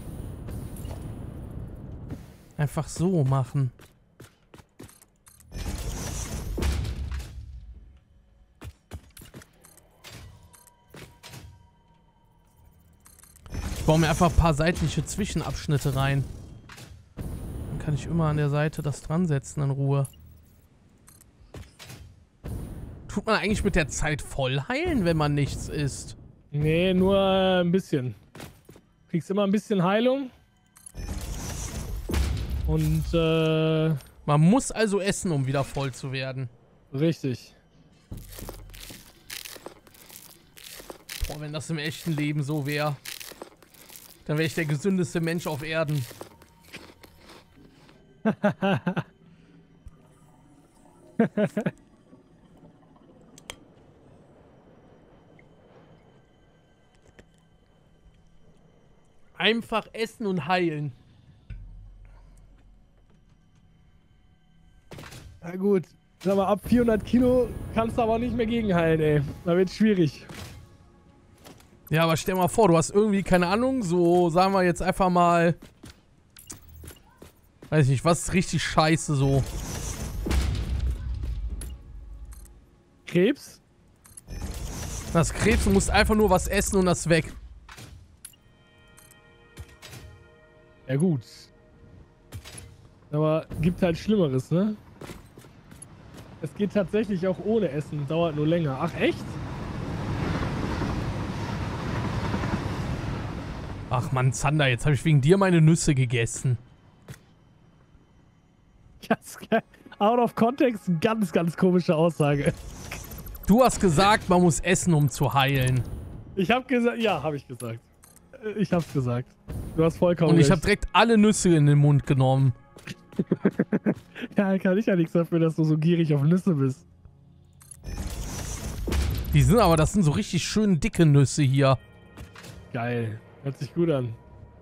Einfach so machen. Ich baue mir einfach ein paar seitliche Zwischenabschnitte rein. Dann kann ich immer an der Seite das dran setzen in Ruhe. Tut man eigentlich mit der Zeit voll heilen, wenn man nichts isst? Nee, nur äh, ein bisschen. Kriegst immer ein bisschen Heilung. Und äh... Man muss also essen, um wieder voll zu werden. Richtig. Boah, wenn das im echten Leben so wäre, dann wäre ich der gesündeste Mensch auf Erden. Einfach essen und heilen. Na gut. Sag mal, ab vierhundert Kilo kannst du aber nicht mehr gegenheilen, ey. Da wird's schwierig. Ja, aber stell mal vor, du hast irgendwie, keine Ahnung, so, sagen wir jetzt einfach mal, weiß nicht, was ist richtig scheiße so? Krebs? Das Krebs, du musst einfach nur was essen und das weg. Ja gut. Aber gibt halt Schlimmeres, ne? Es geht tatsächlich auch ohne Essen, dauert nur länger. Ach echt? Ach Mann, Zander, jetzt habe ich wegen dir meine Nüsse gegessen. Ganz geil. Out of context, ganz, ganz komische Aussage. Du hast gesagt, man muss essen, um zu heilen. Ich habe gesagt, ja, habe ich gesagt. Ich hab's gesagt. Du hast vollkommen Und ich recht. habe direkt alle Nüsse in den Mund genommen. Ja, kann ich ja nichts dafür, dass du so gierig auf Nüsse bist. Die sind aber, das sind so richtig schön dicke Nüsse hier. Geil. Hört sich gut an.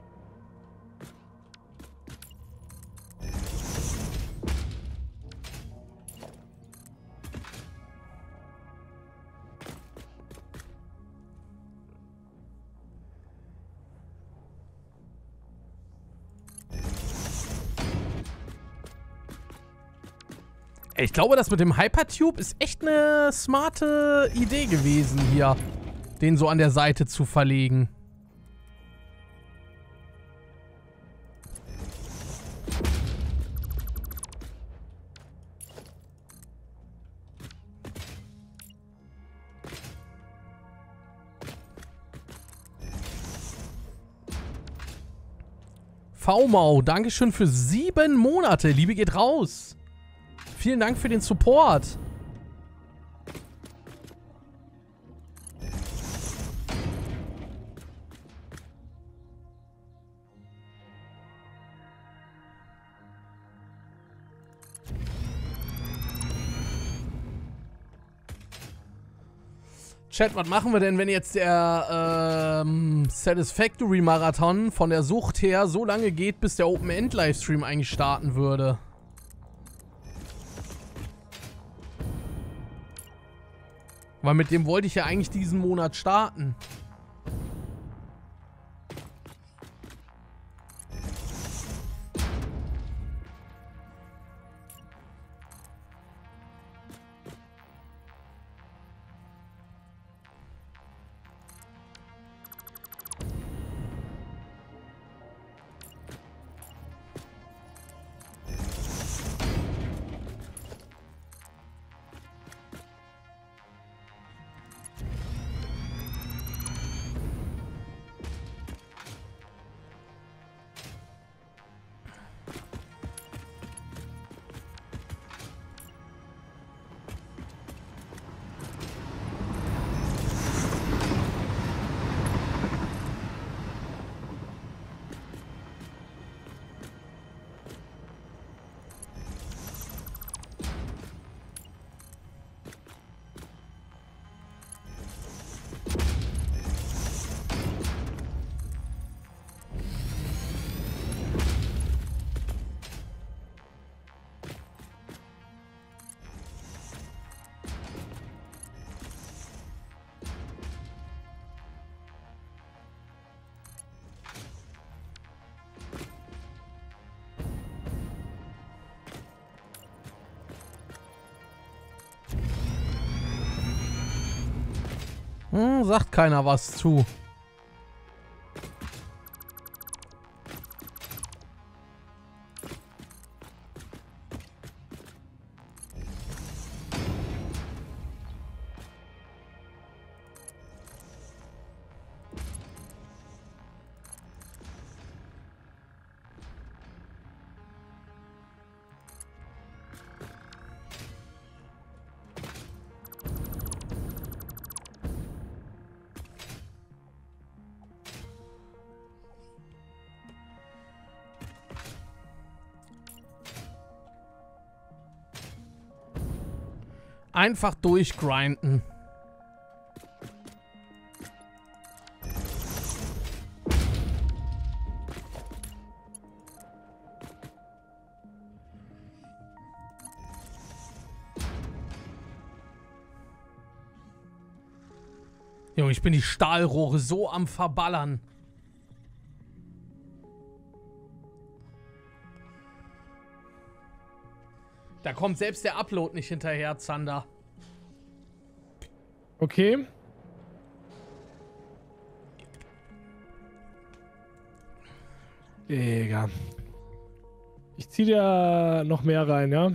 Ich glaube, das mit dem Hypertube ist echt eine smarte Idee gewesen hier, den so an der Seite zu verlegen. V-Mau, Dankeschön für sieben Monate. Liebe geht raus. Vielen Dank für den Support. Chat, was machen wir denn, wenn jetzt der ähm, Satisfactory Marathon von der Sucht her so lange geht, bis der Open End Livestream eigentlich starten würde? Weil mit dem wollte ich ja eigentlich diesen Monat starten. Hm, sagt keiner was zu. Einfach durchgrinden. Junge, ich bin die Stahlrohre so am Verballern. Da kommt selbst der Upload nicht hinterher, Zander. Okay. Digga. Ich zieh dir noch mehr rein, ja?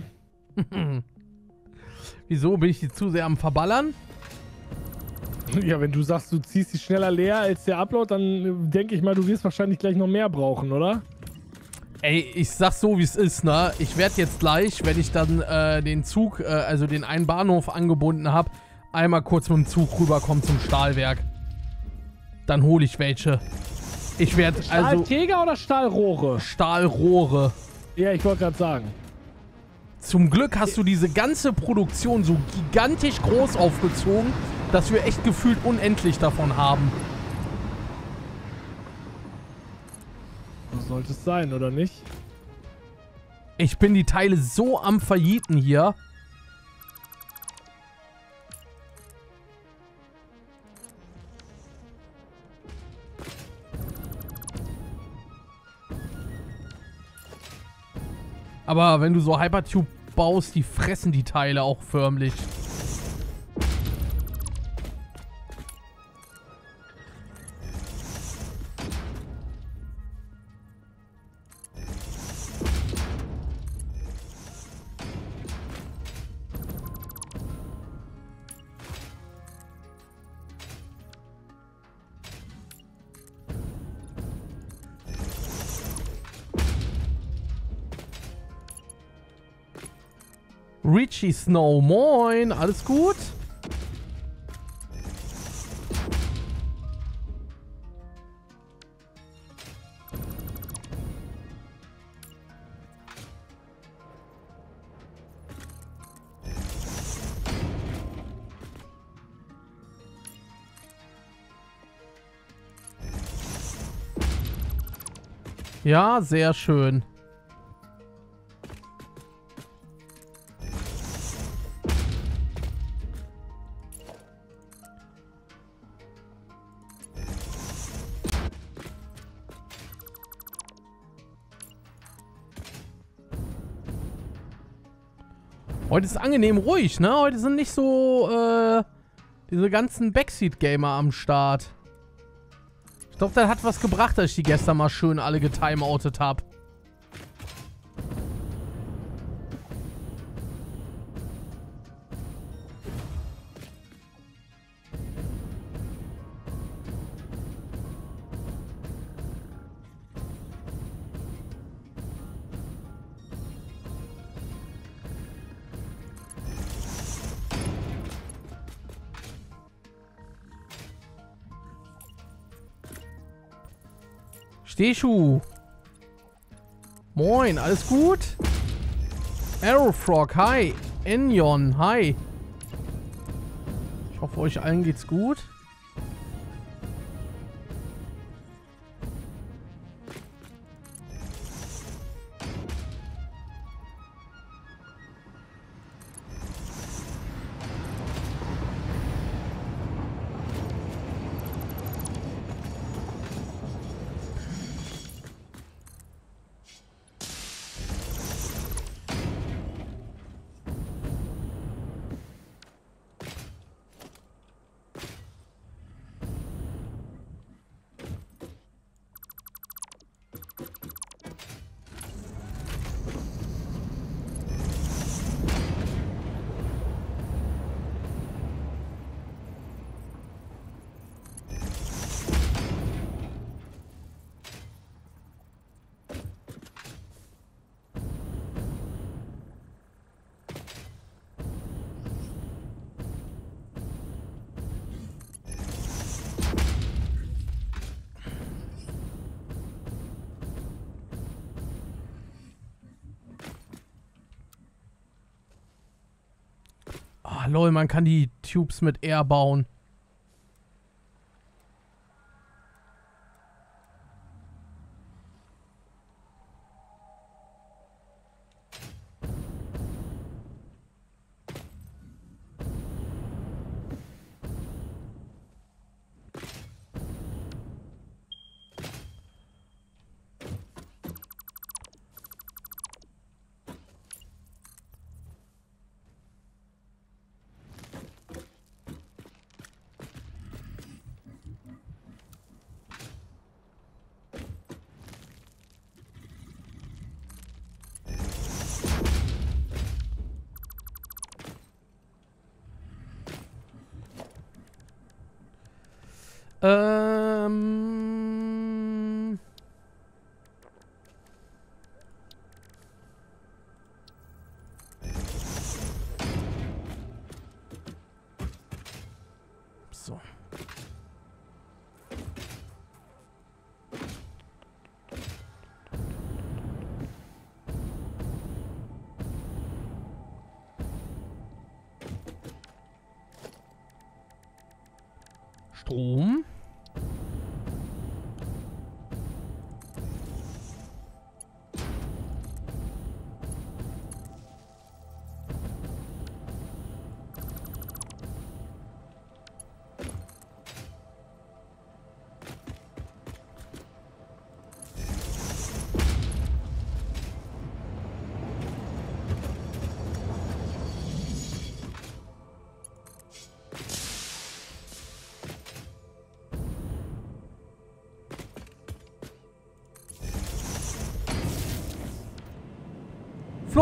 Wieso? Bin ich die zu sehr am Verballern? Ja, wenn du sagst, du ziehst die schneller leer als der Upload, dann denke ich mal, du wirst wahrscheinlich gleich noch mehr brauchen, oder? Ey, ich sag's so, wie es ist, ne? Ich werde jetzt gleich, wenn ich dann äh, den Zug, äh, also den einen Bahnhof angebunden habe, einmal kurz mit dem Zug rüberkommen zum Stahlwerk. Dann hole ich welche. Ich werde also... Stahlteger oder Stahlrohre? Stahlrohre. Ja, ich wollte gerade sagen. Zum Glück hast du diese ganze Produktion so gigantisch groß aufgezogen, dass wir echt gefühlt unendlich davon haben. So sollte es sein, oder nicht? Ich bin die Teile so am Verjieten hier. Aber wenn du so Hypertube baust, die fressen die Teile auch förmlich. Richie Snow, moin, alles gut? Ja, sehr schön. Heute ist angenehm ruhig, ne? Heute sind nicht so, äh, diese ganzen Backseat-Gamer am Start. Ich glaube, das hat was gebracht, dass ich die gestern mal schön alle getimeoutet habe. Stehschuh. Moin, alles gut? Arrowfrog, hi. Enyon, hi. Ich hoffe, euch allen geht's gut. Ah, lol, man kann die Tubes mit R bauen. Ähm... So. Strom. Flupp.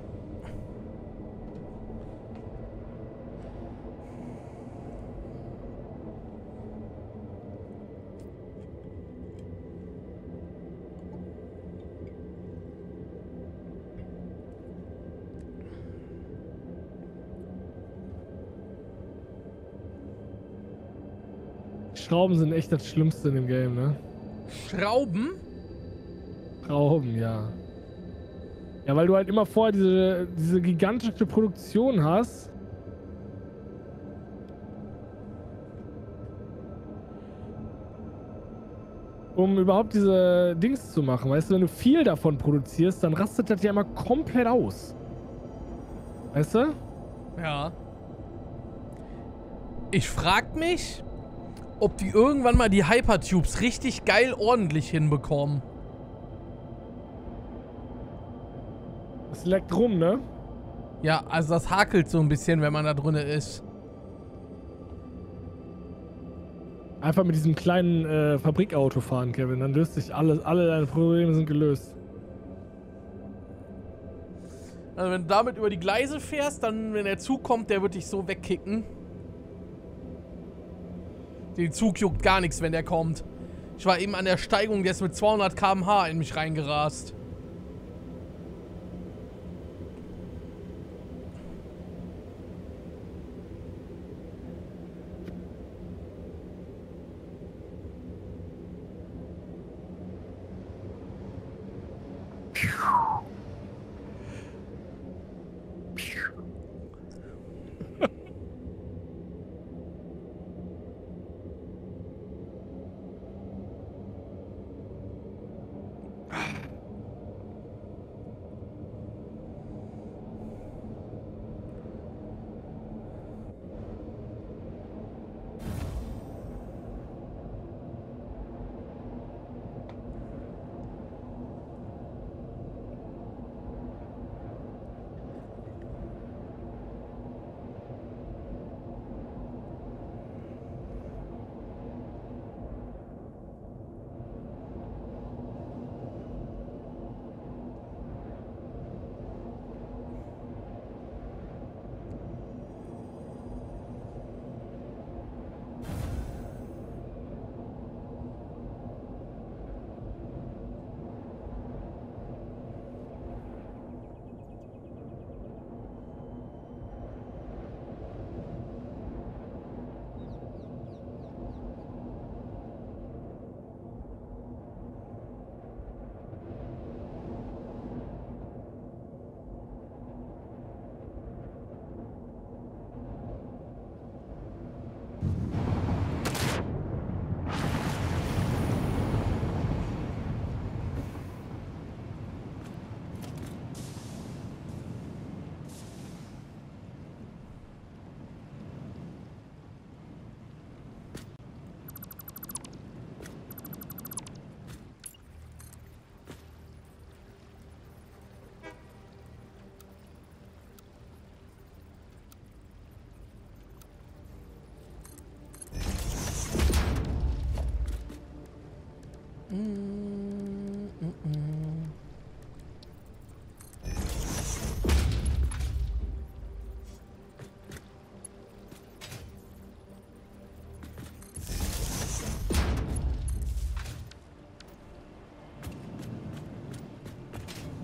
Schrauben sind echt das Schlimmste in dem Game, ne? Schrauben? Schrauben, ja. Ja, weil du halt immer vorher diese, diese gigantische Produktion hast. Um überhaupt diese Dings zu machen. Weißt du, wenn du viel davon produzierst, dann rastet das ja immer komplett aus. Weißt du? Ja. Ich frag mich, ob die irgendwann mal die Hypertubes richtig geil ordentlich hinbekommen. Das leckt rum, ne? Ja, also das hakelt so ein bisschen, wenn man da drinne ist. Einfach mit diesem kleinen äh, Fabrikauto fahren, Kevin. Dann löst sich alles, alle deine Probleme sind gelöst. Also wenn du damit über die Gleise fährst, dann, wenn der Zug kommt, der wird dich so wegkicken. Den Zug juckt gar nichts, wenn der kommt. Ich war eben an der Steigung, der ist mit zweihundert Kilometer pro Stunde in mich reingerast.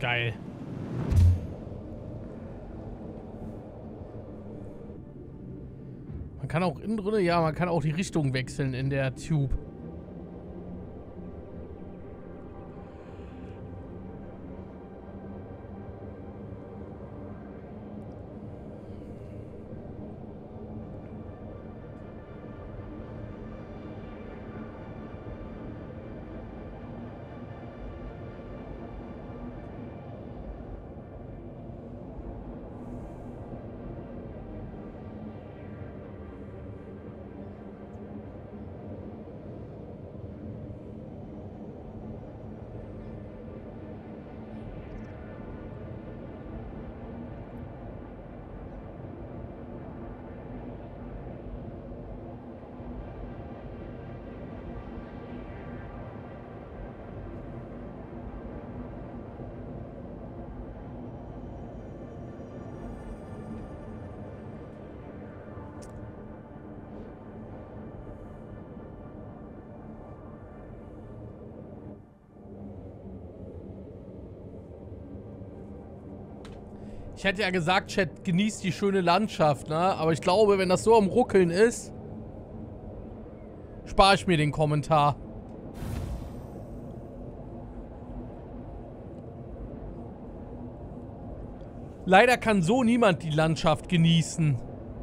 Geil. Man kann auch innen drin, ja, man kann auch die Richtung wechseln in der Tube. Ich hätte ja gesagt, Chat, genießt die schöne Landschaft, ne? Aber ich glaube, wenn das so am Ruckeln ist, spare ich mir den Kommentar. Leider kann so niemand die Landschaft genießen.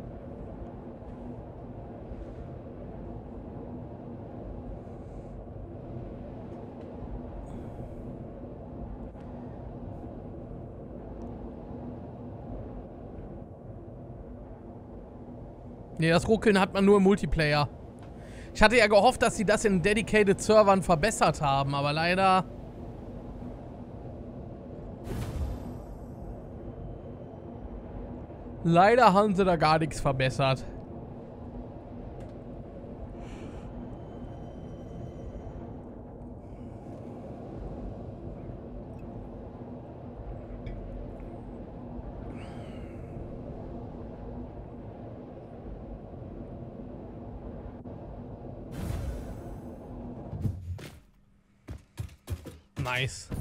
Nee, das Ruckeln hat man nur im Multiplayer. Ich hatte ja gehofft, dass sie das in Dedicated Servern verbessert haben, aber leider... Leider haben sie da gar nichts verbessert. Nice.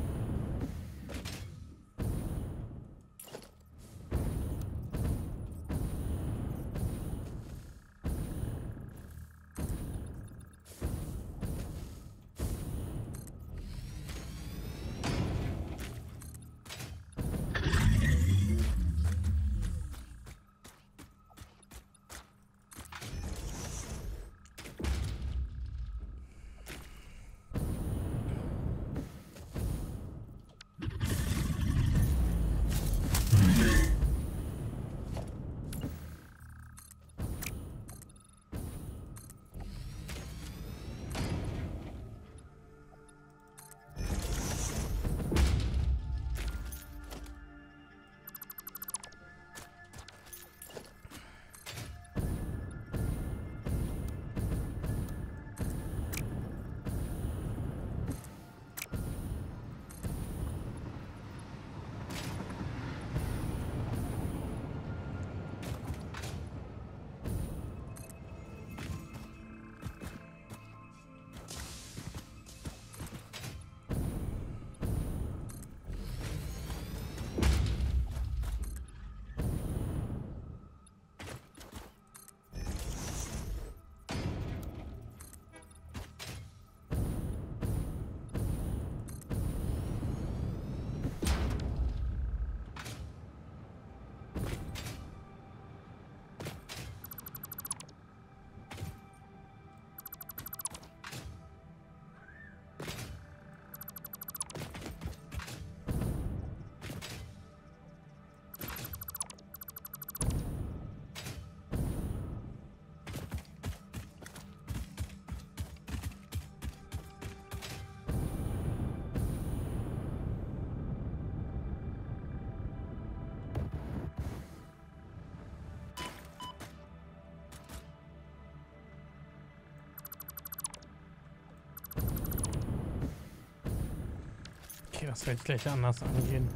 Okay, das werde ich gleich anders angehen.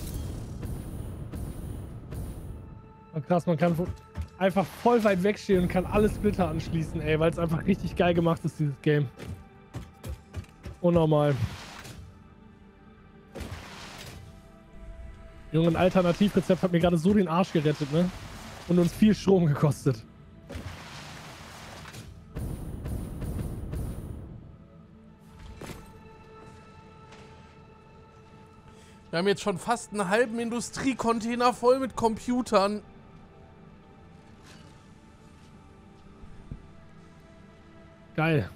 Und krass, man kann einfach voll weit wegstehen und kann alle Splitter anschließen, ey, weil es einfach richtig geil gemacht ist, dieses Game. Unnormal. Junge, ein Alternativrezept hat mir gerade so den Arsch gerettet, ne? Und uns viel Strom gekostet. Wir haben jetzt schon fast einen halben Industriecontainer voll mit Computern. Geil.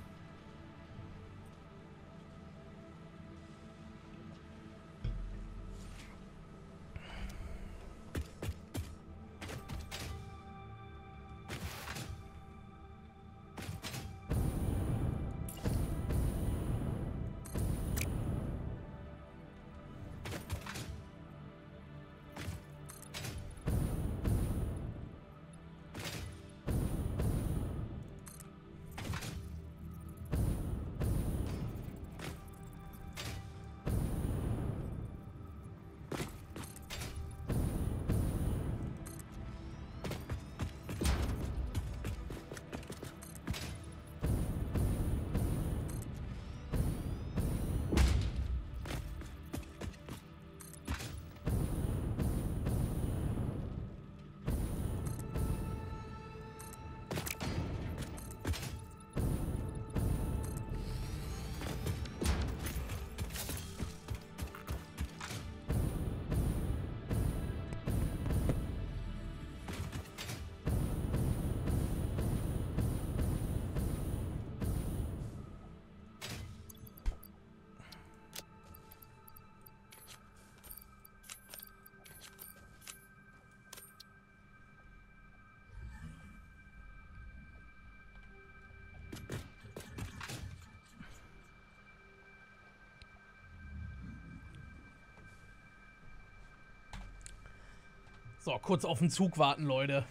So, kurz auf den Zug warten, Leute.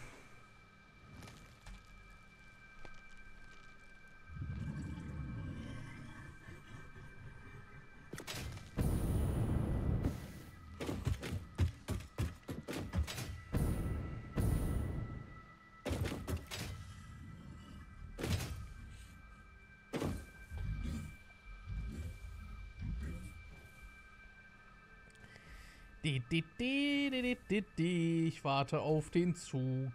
Die, die, die, die, die, die. Ich warte auf den Zug.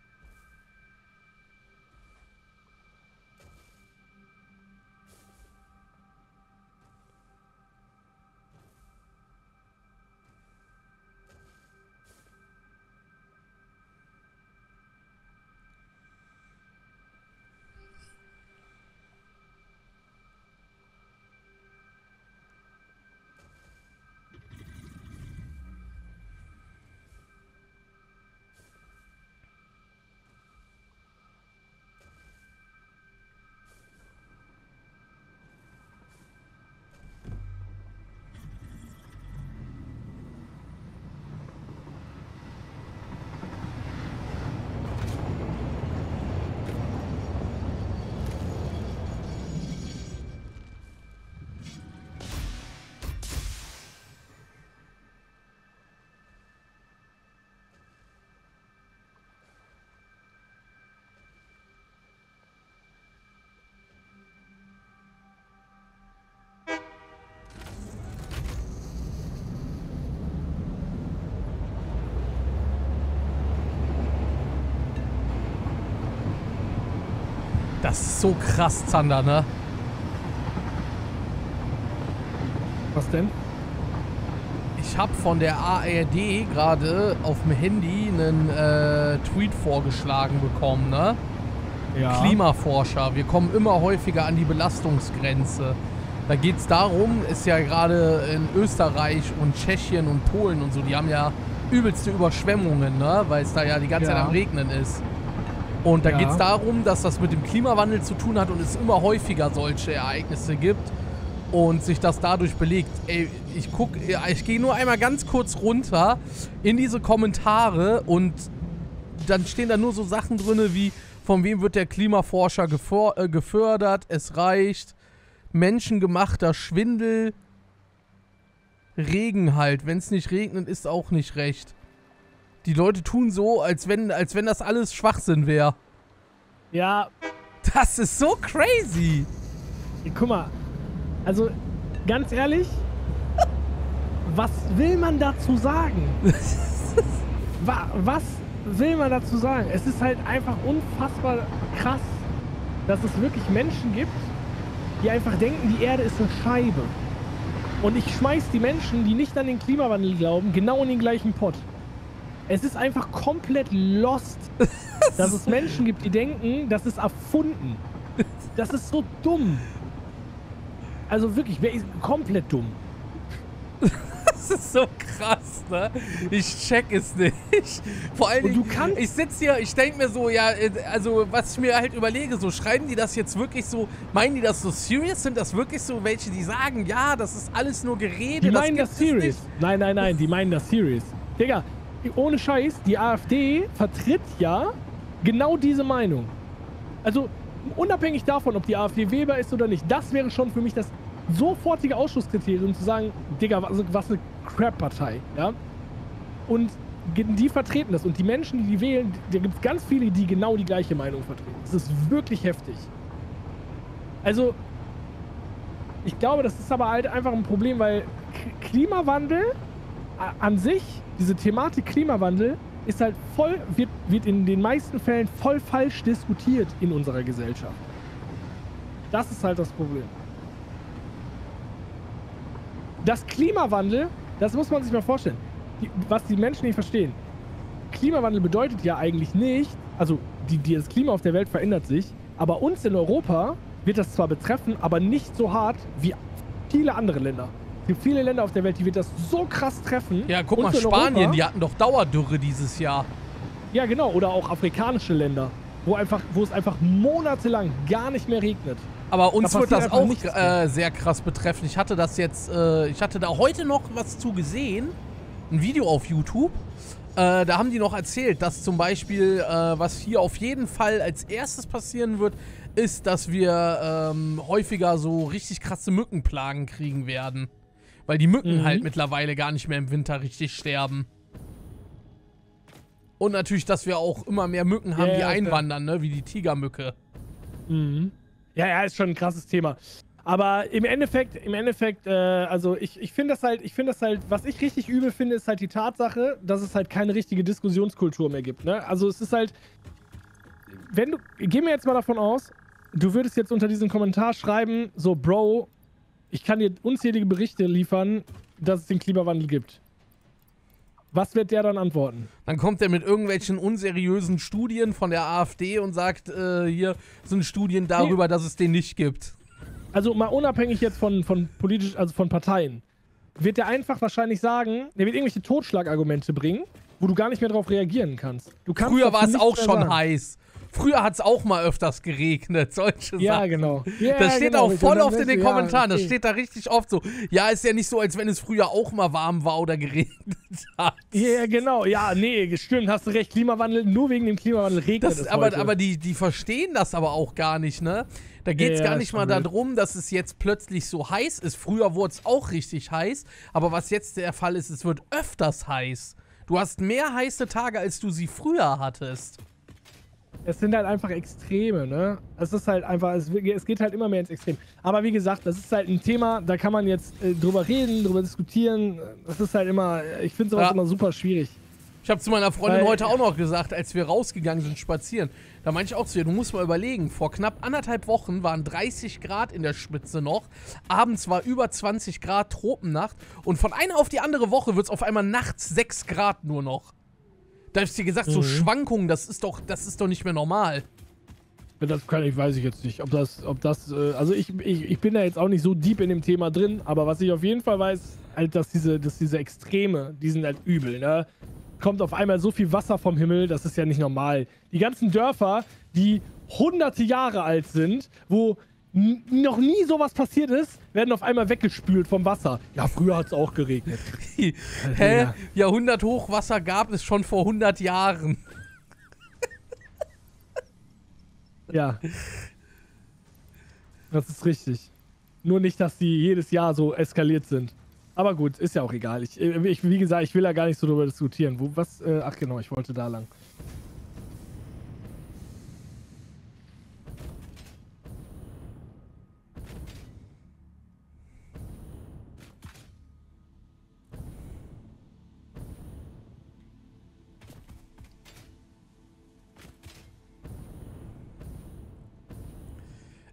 Das ist so krass, Zander, ne? Was denn? Ich habe von der A R D gerade auf dem Handy einen äh, Tweet vorgeschlagen bekommen, ne? Ja. Klimaforscher, wir kommen immer häufiger an die Belastungsgrenze. Da geht es darum, ist ja gerade in Österreich und Tschechien und Polen und so, die haben ja übelste Überschwemmungen, ne? Weil es da ja die ganze Ja. Zeit am Regnen ist. Und da Ja. geht es darum, dass das mit dem Klimawandel zu tun hat und es immer häufiger solche Ereignisse gibt und sich das dadurch belegt. Ey, ich guck, ich gehe nur einmal ganz kurz runter in diese Kommentare und dann stehen da nur so Sachen drin wie, von wem wird der Klimaforscher gefor- äh, gefördert, es reicht, menschengemachter Schwindel, Regen halt, wenn es nicht regnet, ist auch nicht recht. Die Leute tun so, als wenn, als wenn das alles Schwachsinn wäre. Ja, Das ist so crazy. guck mal. Also, ganz ehrlich, was will man dazu sagen? Wa was will man dazu sagen? Es ist halt einfach unfassbar krass, dass es wirklich Menschen gibt, die einfach denken, die Erde ist eine Scheibe. Und ich schmeiß die Menschen, die nicht an den Klimawandel glauben, genau in den gleichen Pott. Es ist einfach komplett lost, dass es Menschen gibt, die denken, das ist erfunden. Das ist so dumm. Also wirklich, komplett dumm. Das ist so krass, ne? Ich check es nicht. Vor allem, du kannst ich sitze hier, ich denke mir so, ja, also was ich mir halt überlege, so schreiben die das jetzt wirklich so, meinen die das so serious? Sind das wirklich so welche, die sagen, ja, das ist alles nur Gerede? Die meinen das serious. Nein, nein, nein, die meinen das serious. Digga, ohne Scheiß, die AfD vertritt ja genau diese Meinung. Also, unabhängig davon, ob die AfD Weber ist oder nicht, das wäre schon für mich das sofortige Ausschlusskriterium zu sagen, Digga, was, was eine Crap-Partei, ja? Und die vertreten das. Und die Menschen, die die wählen, da gibt es ganz viele, die genau die gleiche Meinung vertreten. Das ist wirklich heftig. Also, ich glaube, das ist aber halt einfach ein Problem, weil K Klimawandel an sich, diese Thematik Klimawandel, ist halt voll, wird, wird in den meisten Fällen voll falsch diskutiert in unserer Gesellschaft. Das ist halt das Problem. Das Klimawandel, das muss man sich mal vorstellen, die, was die Menschen nicht verstehen. Klimawandel bedeutet ja eigentlich nicht, also die, die, das Klima auf der Welt verändert sich, aber uns in Europa wird das zwar betreffen, aber nicht so hart wie viele andere Länder. Es gibt viele Länder auf der Welt, die wird das so krass treffen. Ja, guck uns mal, Spanien, Europa, die hatten doch Dauerdürre dieses Jahr. Ja, genau, oder auch afrikanische Länder, wo, einfach, wo es einfach monatelang gar nicht mehr regnet. Aber uns da wird das auch äh, sehr krass betreffen. Ich hatte das jetzt, äh, ich hatte da heute noch was zu gesehen, ein Video auf YouTube. Äh, da haben die noch erzählt, dass zum Beispiel, äh, was hier auf jeden Fall als erstes passieren wird, ist, dass wir ähm, häufiger so richtig krasse Mückenplagen kriegen werden. Weil die Mücken mhm. halt mittlerweile gar nicht mehr im Winter richtig sterben. Und natürlich, dass wir auch immer mehr Mücken haben, ja, die ja, einwandern, ne? Wie die Tigermücke. Mhm. Ja, ja, ist schon ein krasses Thema. Aber im Endeffekt, im Endeffekt, äh, also ich, ich finde das halt, ich finde das halt, was ich richtig übel finde, ist halt die Tatsache, dass es halt keine richtige Diskussionskultur mehr gibt, ne? Also es ist halt, wenn du, geh mir jetzt mal davon aus, du würdest jetzt unter diesem Kommentar schreiben, so, Bro, ich kann dir unzählige Berichte liefern, dass es den Klimawandel gibt. Was wird der dann antworten? Dann kommt er mit irgendwelchen unseriösen Studien von der AfD und sagt, äh, hier sind Studien darüber, nee. dass es den nicht gibt. Also mal unabhängig jetzt von, von politisch, also von Parteien, wird der einfach wahrscheinlich sagen, der wird irgendwelche Totschlagargumente bringen, wo du gar nicht mehr drauf reagieren kannst. Du kannst Früher war es auch schon sagen. heiß. Früher hat es auch mal öfters geregnet, solche Sachen. Ja, genau. Ja, das steht genau. auch voll oft in den ja, Kommentaren. okay. Das steht da richtig oft so. Ja, ist ja nicht so, als wenn es früher auch mal warm war oder geregnet hat. Ja, genau. Ja, nee, stimmt. Hast du recht. Klimawandel, nur wegen dem Klimawandel regnet das, es aber, heute. aber die, die verstehen das aber auch gar nicht, ne? Da geht es ja, gar nicht mal darum, dass es jetzt plötzlich so heiß ist. Früher wurde es auch richtig heiß. Aber was jetzt der Fall ist, es wird öfters heiß. Du hast mehr heiße Tage, als du sie früher hattest. Es sind halt einfach Extreme, ne? Es ist halt einfach, es, es geht halt immer mehr ins Extrem. Aber wie gesagt, das ist halt ein Thema, da kann man jetzt äh, drüber reden, drüber diskutieren. Das ist halt immer, ich finde sowas ja. immer super schwierig. Ich habe zu meiner Freundin Weil, heute auch noch gesagt, als wir rausgegangen sind spazieren, da meinte ich auch zu ihr, du musst mal überlegen, vor knapp anderthalb Wochen waren dreißig Grad in der Spitze noch, abends war über zwanzig Grad Tropennacht und von einer auf die andere Woche wird es auf einmal nachts sechs Grad nur noch. Da hab ich dir gesagt, mhm. so Schwankungen, das ist doch, das ist doch nicht mehr normal. Das kann ich, weiß ich jetzt nicht, ob das, ob das, äh, also ich, ich, ich bin da jetzt auch nicht so deep in dem Thema drin, aber was ich auf jeden Fall weiß, halt, dass diese, dass diese Extreme, die sind halt übel, ne? Kommt auf einmal so viel Wasser vom Himmel, das ist ja nicht normal. Die ganzen Dörfer, die hunderte Jahre alt sind, wo noch nie sowas passiert ist, werden auf einmal weggespült vom Wasser. Ja, früher hat es auch geregnet. Hä? Jahrhunderthochwasser gab es schon vor hundert Jahren. Ja. Das ist richtig. Nur nicht, dass die jedes Jahr so eskaliert sind. Aber gut, ist ja auch egal. Ich, ich, wie gesagt, ich will ja gar nicht so darüber diskutieren. Wo, was? Äh, ach genau, ich wollte da lang.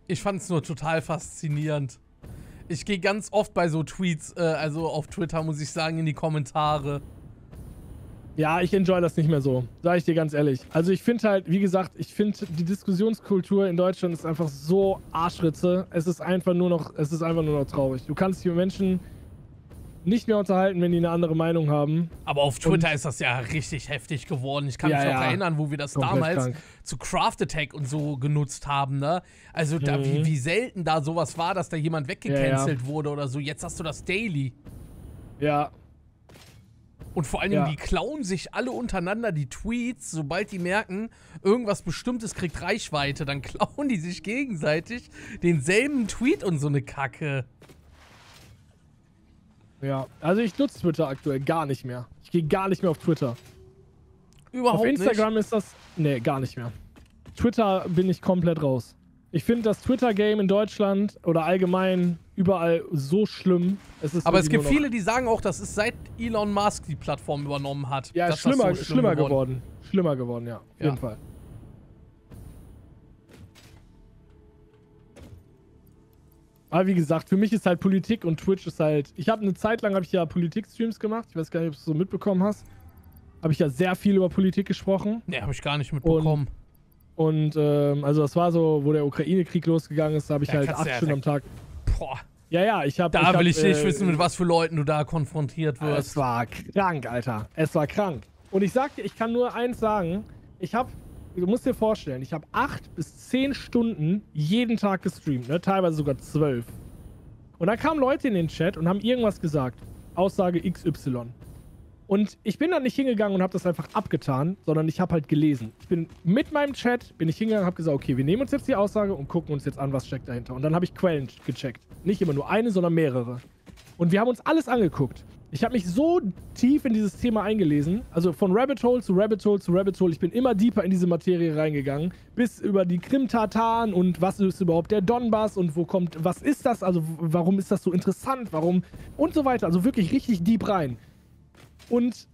Ich fand es nur total faszinierend. Ich gehe ganz oft bei so Tweets, äh, also auf Twitter, muss ich sagen, in die Kommentare. Ja, ich enjoy das nicht mehr so, sage ich dir ganz ehrlich. Also ich finde halt, wie gesagt, ich finde die Diskussionskultur in Deutschland ist einfach so Arschritze. Es ist einfach nur noch, es ist einfach nur noch traurig. Du kannst dich mit Menschen nicht mehr unterhalten, wenn die eine andere Meinung haben. Aber auf Twitter und ist das ja richtig heftig geworden. Ich kann ja, mich auch ja. erinnern, wo wir das Komplett damals krank. zu Craft Attack und so genutzt haben, ne? Also da, mhm. wie, wie selten da sowas war, dass da jemand weggecancelt ja, ja. wurde oder so. Jetzt hast du das Daily. Ja. Und vor allen Dingen, ja. die klauen sich alle untereinander die Tweets, sobald die merken, irgendwas Bestimmtes kriegt Reichweite, dann klauen die sich gegenseitig denselben Tweet und so eine Kacke. Ja, also ich nutze Twitter aktuell gar nicht mehr. Ich gehe gar nicht mehr auf Twitter. Überhaupt nicht? Auf Instagram nicht. ist das... Nee, gar nicht mehr. Twitter bin ich komplett raus. Ich finde das Twitter-Game in Deutschland oder allgemein überall so schlimm. Es ist Aber es gibt viele, die sagen auch, das ist seit Elon Musk die Plattform übernommen hat. Ja, ist schlimmer, so schlimm schlimmer geworden. geworden. Schlimmer geworden, ja. Auf ja. jeden Fall. Aber wie gesagt, für mich ist halt Politik und Twitch ist halt... Ich habe eine Zeit lang, habe ich ja Politik-Streams gemacht. Ich weiß gar nicht, ob du es so mitbekommen hast. Habe ich ja sehr viel über Politik gesprochen. Nee, habe ich gar nicht mitbekommen. Und, und ähm, also das war so, wo der Ukraine-Krieg losgegangen ist, da habe ich ja, halt acht ja, Stunden am Tag... Boah. Ja, ja, ich habe... Da ich will hab, ich nicht äh, wissen, mit was für Leuten du da konfrontiert wirst. Es war krank, Alter. Es war krank. Und ich sag dir, ich kann nur eins sagen. Ich habe... Du musst dir vorstellen, ich habe acht bis zehn Stunden jeden Tag gestreamt, ne? Teilweise sogar zwölf. Und da kamen Leute in den Chat und haben irgendwas gesagt. Aussage X Y. Und ich bin dann nicht hingegangen und habe das einfach abgetan, sondern ich habe halt gelesen. Ich bin mit meinem Chat, bin ich hingegangen und habe gesagt, okay, wir nehmen uns jetzt die Aussage und gucken uns jetzt an, was steckt dahinter. Und dann habe ich Quellen gecheckt. Nicht immer nur eine, sondern mehrere. Und wir haben uns alles angeguckt. Ich habe mich so tief in dieses Thema eingelesen, also von Rabbit Hole zu Rabbit Hole zu Rabbit Hole. Ich bin immer deeper in diese Materie reingegangen, bis über die Krim-Tataren und was ist überhaupt der Donbass und wo kommt, was ist das, also warum ist das so interessant, warum und so weiter. Also wirklich richtig deep rein. Und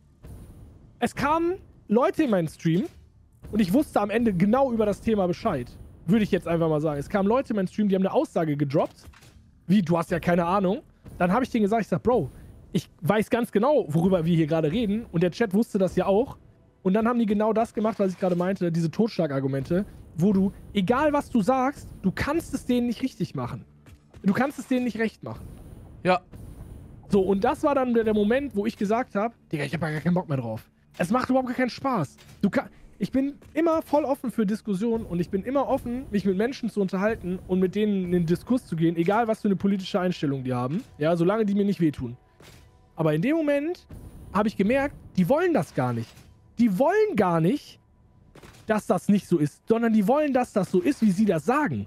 es kamen Leute in meinen Stream und ich wusste am Ende genau über das Thema Bescheid. Würde ich jetzt einfach mal sagen. Es kamen Leute in meinen Stream, die haben eine Aussage gedroppt. Wie, du hast ja keine Ahnung. Dann habe ich denen gesagt, ich sag, Bro, ich weiß ganz genau, worüber wir hier gerade reden. Und der Chat wusste das ja auch. Und dann haben die genau das gemacht, was ich gerade meinte, diese Totschlagargumente, wo du, egal was du sagst, du kannst es denen nicht richtig machen. Du kannst es denen nicht recht machen. Ja. So, und das war dann der, der Moment, wo ich gesagt habe, Digga, ich habe ja gar keinen Bock mehr drauf. Es macht überhaupt gar keinen Spaß. Du kann, ich bin immer voll offen für Diskussionen und ich bin immer offen, mich mit Menschen zu unterhalten und mit denen in den Diskurs zu gehen, egal was für eine politische Einstellung die haben. Ja, solange die mir nicht wehtun. Aber in dem Moment habe ich gemerkt, die wollen das gar nicht. Die wollen gar nicht, dass das nicht so ist, sondern die wollen, dass das so ist, wie sie das sagen.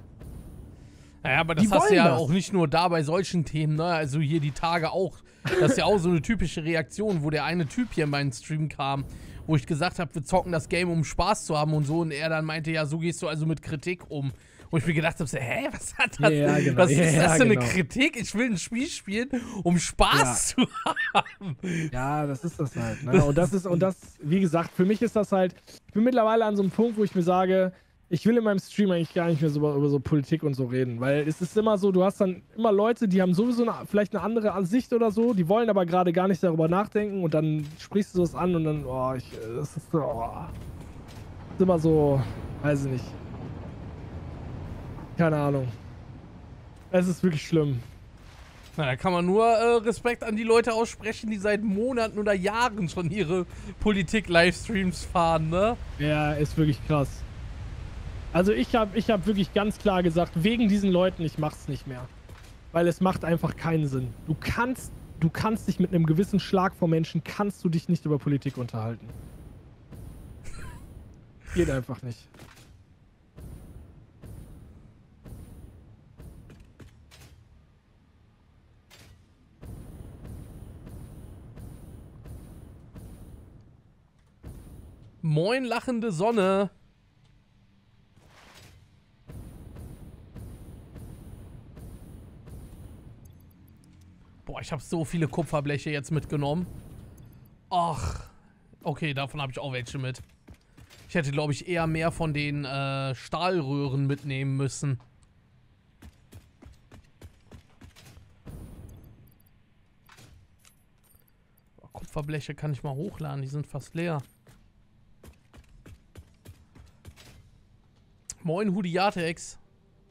Naja, aber das die hast du ja das. auch nicht nur da bei solchen Themen, ne? Also hier die Tage auch. Das ist ja auch so eine typische Reaktion, wo der eine Typ hier in meinen Stream kam, wo ich gesagt habe, wir zocken das Game, um Spaß zu haben und so. Und er dann meinte, ja, so gehst du also mit Kritik um. Wo ich mir gedacht habe, so, hä, was hat das? Ja, genau. Was ist ja, das für genau. eine Kritik? Ich will ein Spiel spielen, um Spaß ja. zu haben. Ja, das ist das halt. Ne? Und das ist, und das, wie gesagt, für mich ist das halt, ich bin mittlerweile an so einem Punkt, wo ich mir sage, ich will in meinem Stream eigentlich gar nicht mehr so über, über so Politik und so reden, weil es ist immer so, du hast dann immer Leute, die haben sowieso eine, vielleicht eine andere Ansicht oder so, die wollen aber gerade gar nicht darüber nachdenken und dann sprichst du das an und dann, oh, ich, das ist so, oh, das ist immer so, weiß ich nicht. Keine Ahnung. Es ist wirklich schlimm. Na, da kann man nur äh, Respekt an die Leute aussprechen, die seit Monaten oder Jahren schon ihre Politik-Livestreams fahren, ne? Ja, ist wirklich krass. Also ich habe ich hab wirklich ganz klar gesagt, wegen diesen Leuten, ich mach's nicht mehr. Weil es macht einfach keinen Sinn. Du kannst, du kannst dich mit einem gewissen Schlag vor Menschen, kannst du dich nicht über Politik unterhalten. Geht einfach nicht. Moin, lachende Sonne. Boah, ich habe so viele Kupferbleche jetzt mitgenommen. Ach, okay, davon habe ich auch welche mit. Ich hätte, glaube ich, eher mehr von den äh, Stahlröhren mitnehmen müssen. Kupferbleche kann ich mal hochladen, die sind fast leer. Moin Hudiatex.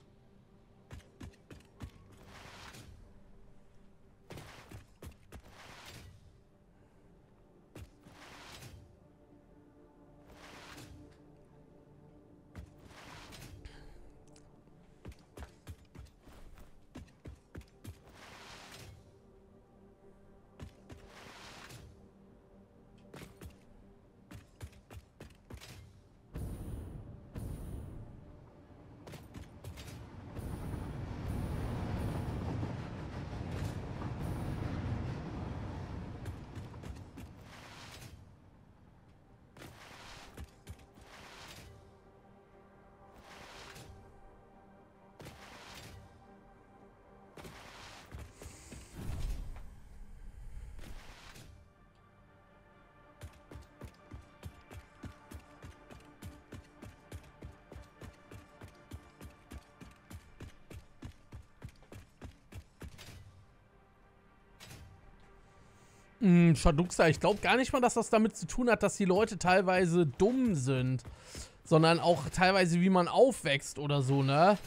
Hm, Shaduxa, ich glaube gar nicht mal, dass das damit zu tun hat, dass die Leute teilweise dumm sind. Sondern auch teilweise, wie man aufwächst oder so, ne?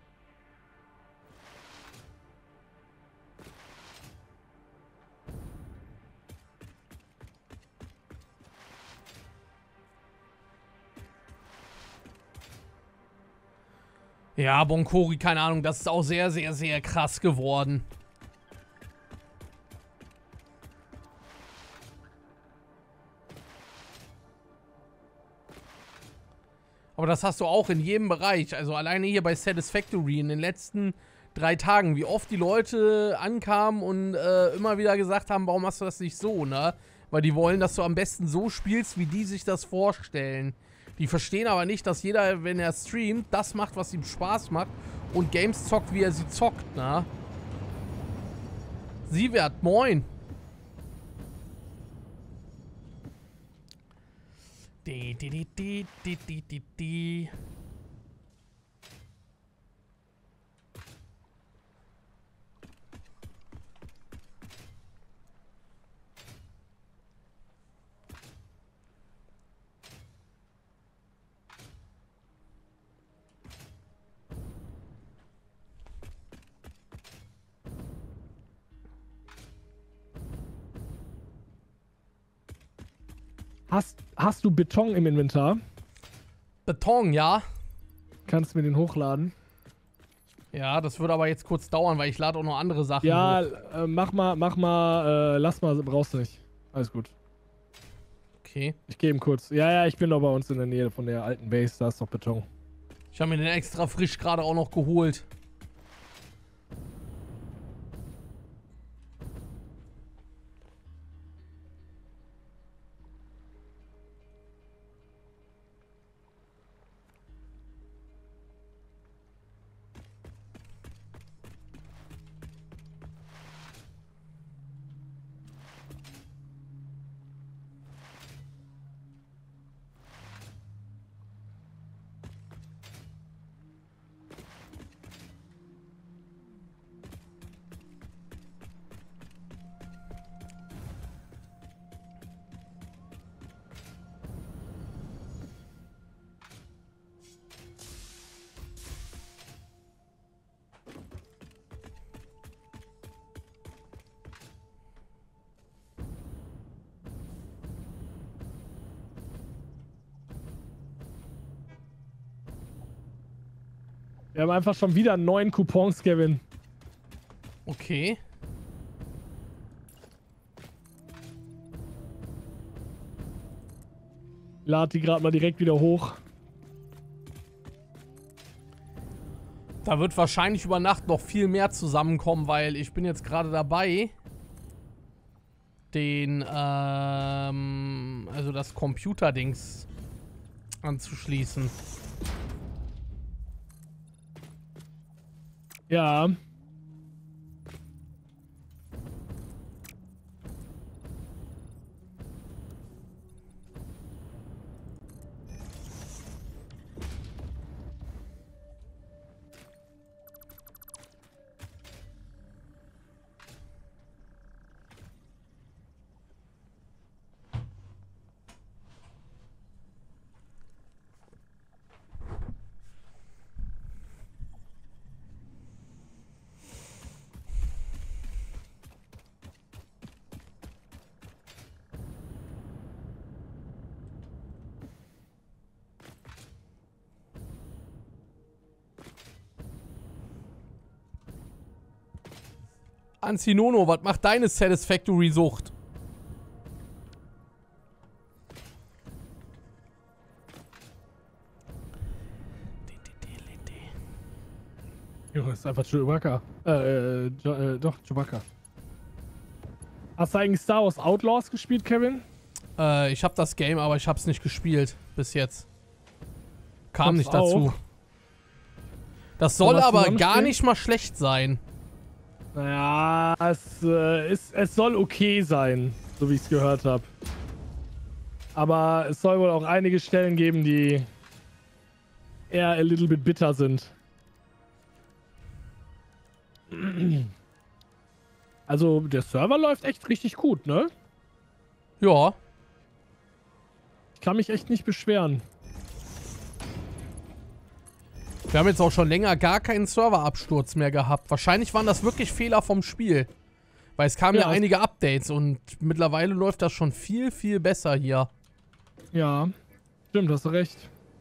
Ja, Bonkori, keine Ahnung, das ist auch sehr, sehr, sehr krass geworden. Aber das hast du auch in jedem Bereich. Also alleine hier bei Satisfactory in den letzten drei Tagen, wie oft die Leute ankamen und äh, immer wieder gesagt haben, warum machst du das nicht so, ne? Weil die wollen, dass du am besten so spielst, wie die sich das vorstellen. Die verstehen aber nicht, dass jeder, wenn er streamt, das macht, was ihm Spaß macht und Games zockt, wie er sie zockt, ne? Sievert, moin! Die, die, die, die, die, die, die, die. Hast, hast du Beton im Inventar? Beton, ja. Kannst du mir den hochladen? Ja, das würde aber jetzt kurz dauern, weil ich lade auch noch andere Sachen Ja, hoch. äh, mach mal, mach mal, äh, lass mal, brauchst du nicht. Alles gut. Okay. Ich gehe ihm kurz. Ja, ja, ich bin doch bei uns in der Nähe von der alten Base, da ist doch Beton. Ich habe mir den extra frisch gerade auch noch geholt. Wir haben einfach schon wieder neun Coupons, Kevin. Okay. Lad die gerade mal direkt wieder hoch. Da wird wahrscheinlich über Nacht noch viel mehr zusammenkommen, weil ich bin jetzt gerade dabei, den, ähm, also das Computerdings anzuschließen. Ja. Anzinono, was macht deine Satisfactory-Sucht? Junge, ist einfach Chewbacca. Äh, äh, äh, doch, Chewbacca. Hast du eigentlich Star Wars Outlaws gespielt, Kevin? Äh, ich habe das Game, aber ich habe es nicht gespielt bis jetzt. Kam nicht dazu. Auch. Das soll aber gar spielen? nicht mal schlecht sein. Naja, es, äh, ist, es soll okay sein, so wie ich es gehört habe. Aber es soll wohl auch einige Stellen geben, die eher a little bit bitter sind. Also, der Server läuft echt richtig gut, ne? Ja. Ich kann mich echt nicht beschweren. Wir haben jetzt auch schon länger gar keinen Serverabsturz mehr gehabt. Wahrscheinlich waren das wirklich Fehler vom Spiel. Weil es kamen ja, Ja, es- einige Updates und mittlerweile läuft das schon viel, viel besser hier. Ja, stimmt, hast du recht.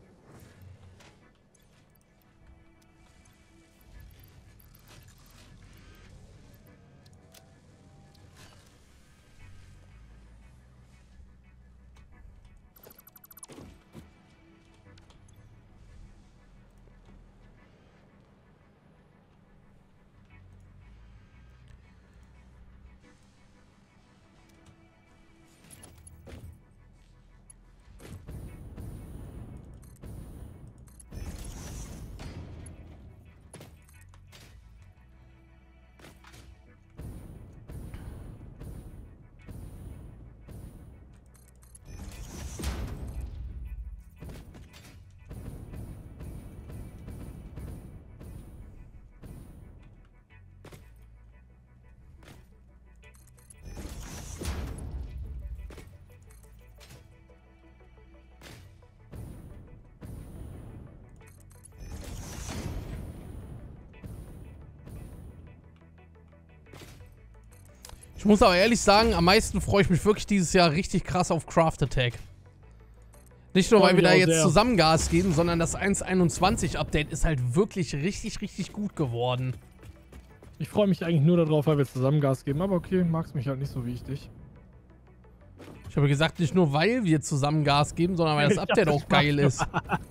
Ich muss aber ehrlich sagen, am meisten freue ich mich wirklich dieses Jahr richtig krass auf Craft Attack. Nicht nur, Freu weil wir mich da auch jetzt sehr. zusammen Gas geben, sondern das eins Punkt einundzwanzig Update ist halt wirklich richtig, richtig gut geworden. Ich freue mich eigentlich nur darauf, weil wir zusammen Gas geben. Aber okay, magst mich halt nicht so wie ich dich. Ich habe gesagt, nicht nur, weil wir zusammen Gas geben, sondern weil das Ich hab Update das auch geil ist.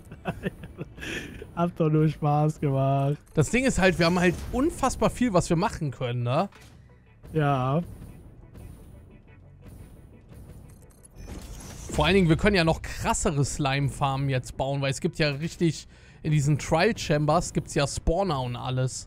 Hat doch nur Spaß gemacht. Das Ding ist halt, wir haben halt unfassbar viel, was wir machen können, ne? Ja. Vor allen Dingen, wir können ja noch krassere Slime-Farmen jetzt bauen, weil es gibt ja richtig, in diesen Trial Chambers gibt es ja Spawner und alles.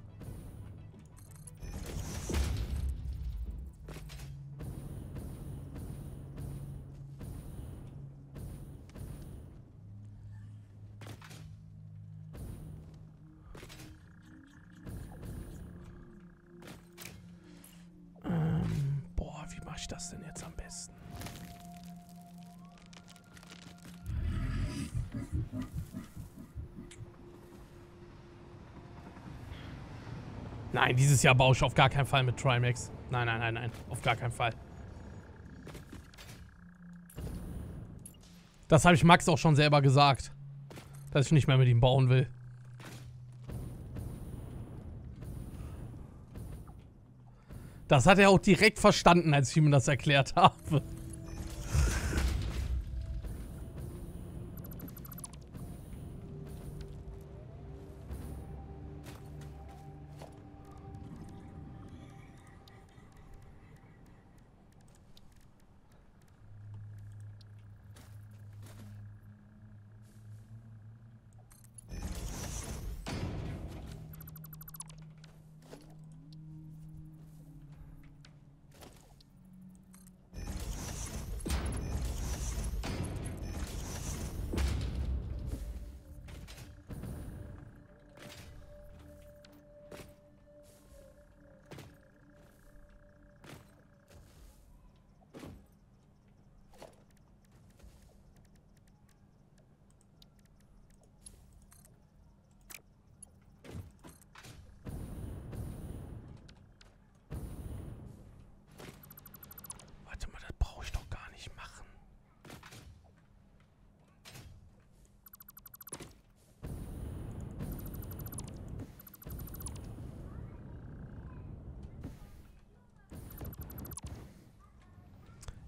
Ähm, boah, wie mache ich das denn jetzt am besten? Nein, dieses Jahr baue ich auf gar keinen Fall mit Trimax. Nein, nein, nein, nein. Auf gar keinen Fall. Das habe ich Max auch schon selber gesagt. Dass ich nicht mehr mit ihm bauen will. Das hat er auch direkt verstanden, als ich ihm das erklärt habe.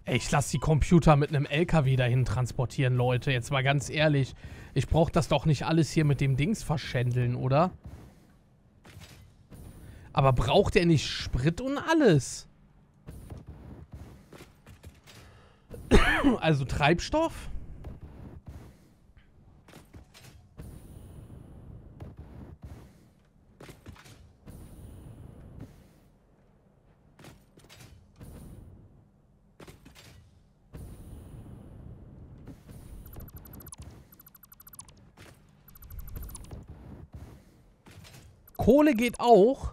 Ey, ich lasse die Computer mit einem L K W dahin transportieren, Leute. Jetzt mal ganz ehrlich. Ich brauche das doch nicht alles hier mit dem Dings verschändeln, oder? Aber braucht er nicht Sprit und alles? Also Treibstoff? Kohle geht auch.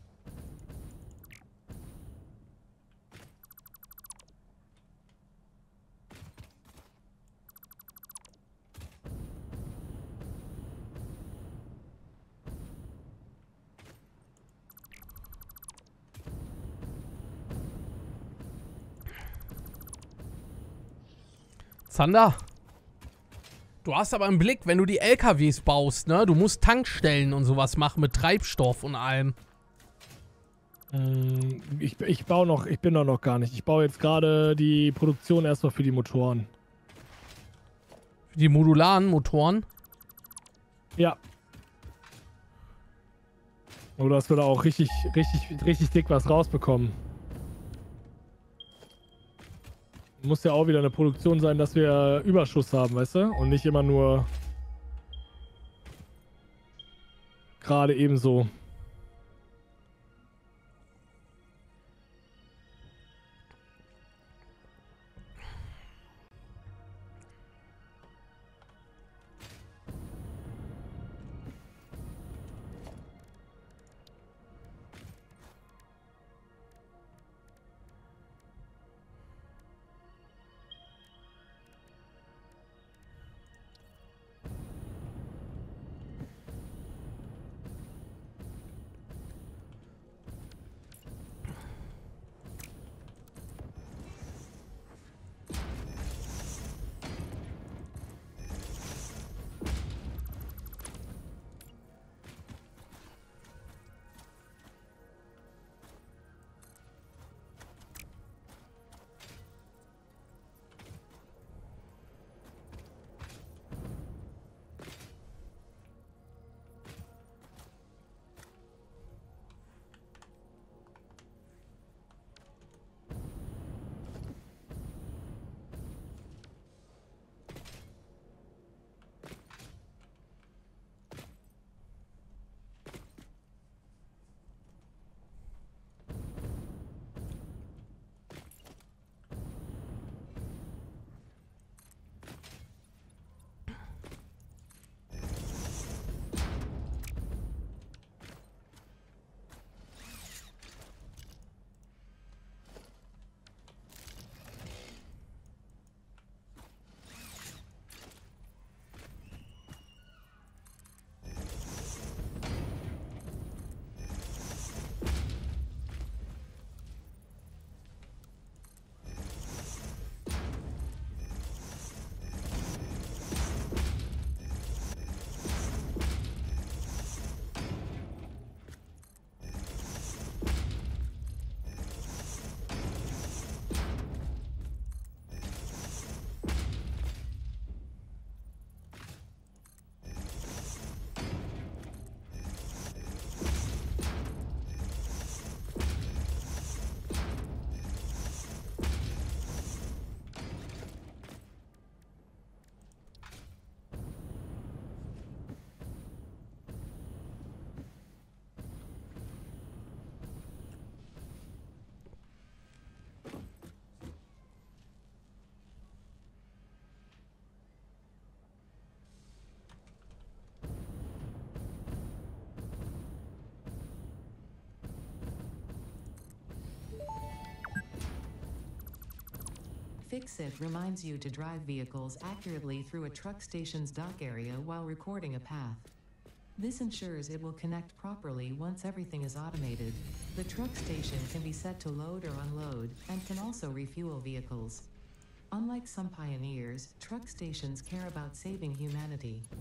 Zander, du hast aber einen Blick, wenn du die L K Ws baust, ne? Du musst Tankstellen und sowas machen mit Treibstoff und allem. Ähm, ich, ich baue noch, ich bin da noch gar nicht. Ich baue jetzt gerade die Produktion erstmal für die Motoren. Für die modularen Motoren? Ja. Oder dass wir da auch richtig, richtig, richtig dick was rausbekommen. Muss ja auch wieder eine Produktion sein, dass wir Überschuss haben, weißt du? Und nicht immer nur gerade ebenso. Fixit reminds you to drive vehicles accurately through a truck station's dock area while recording a path. This ensures it will connect properly once everything is automated. The truck station can be set to load or unload, and can also refuel vehicles. Unlike some pioneers, truck stations care about saving humanity.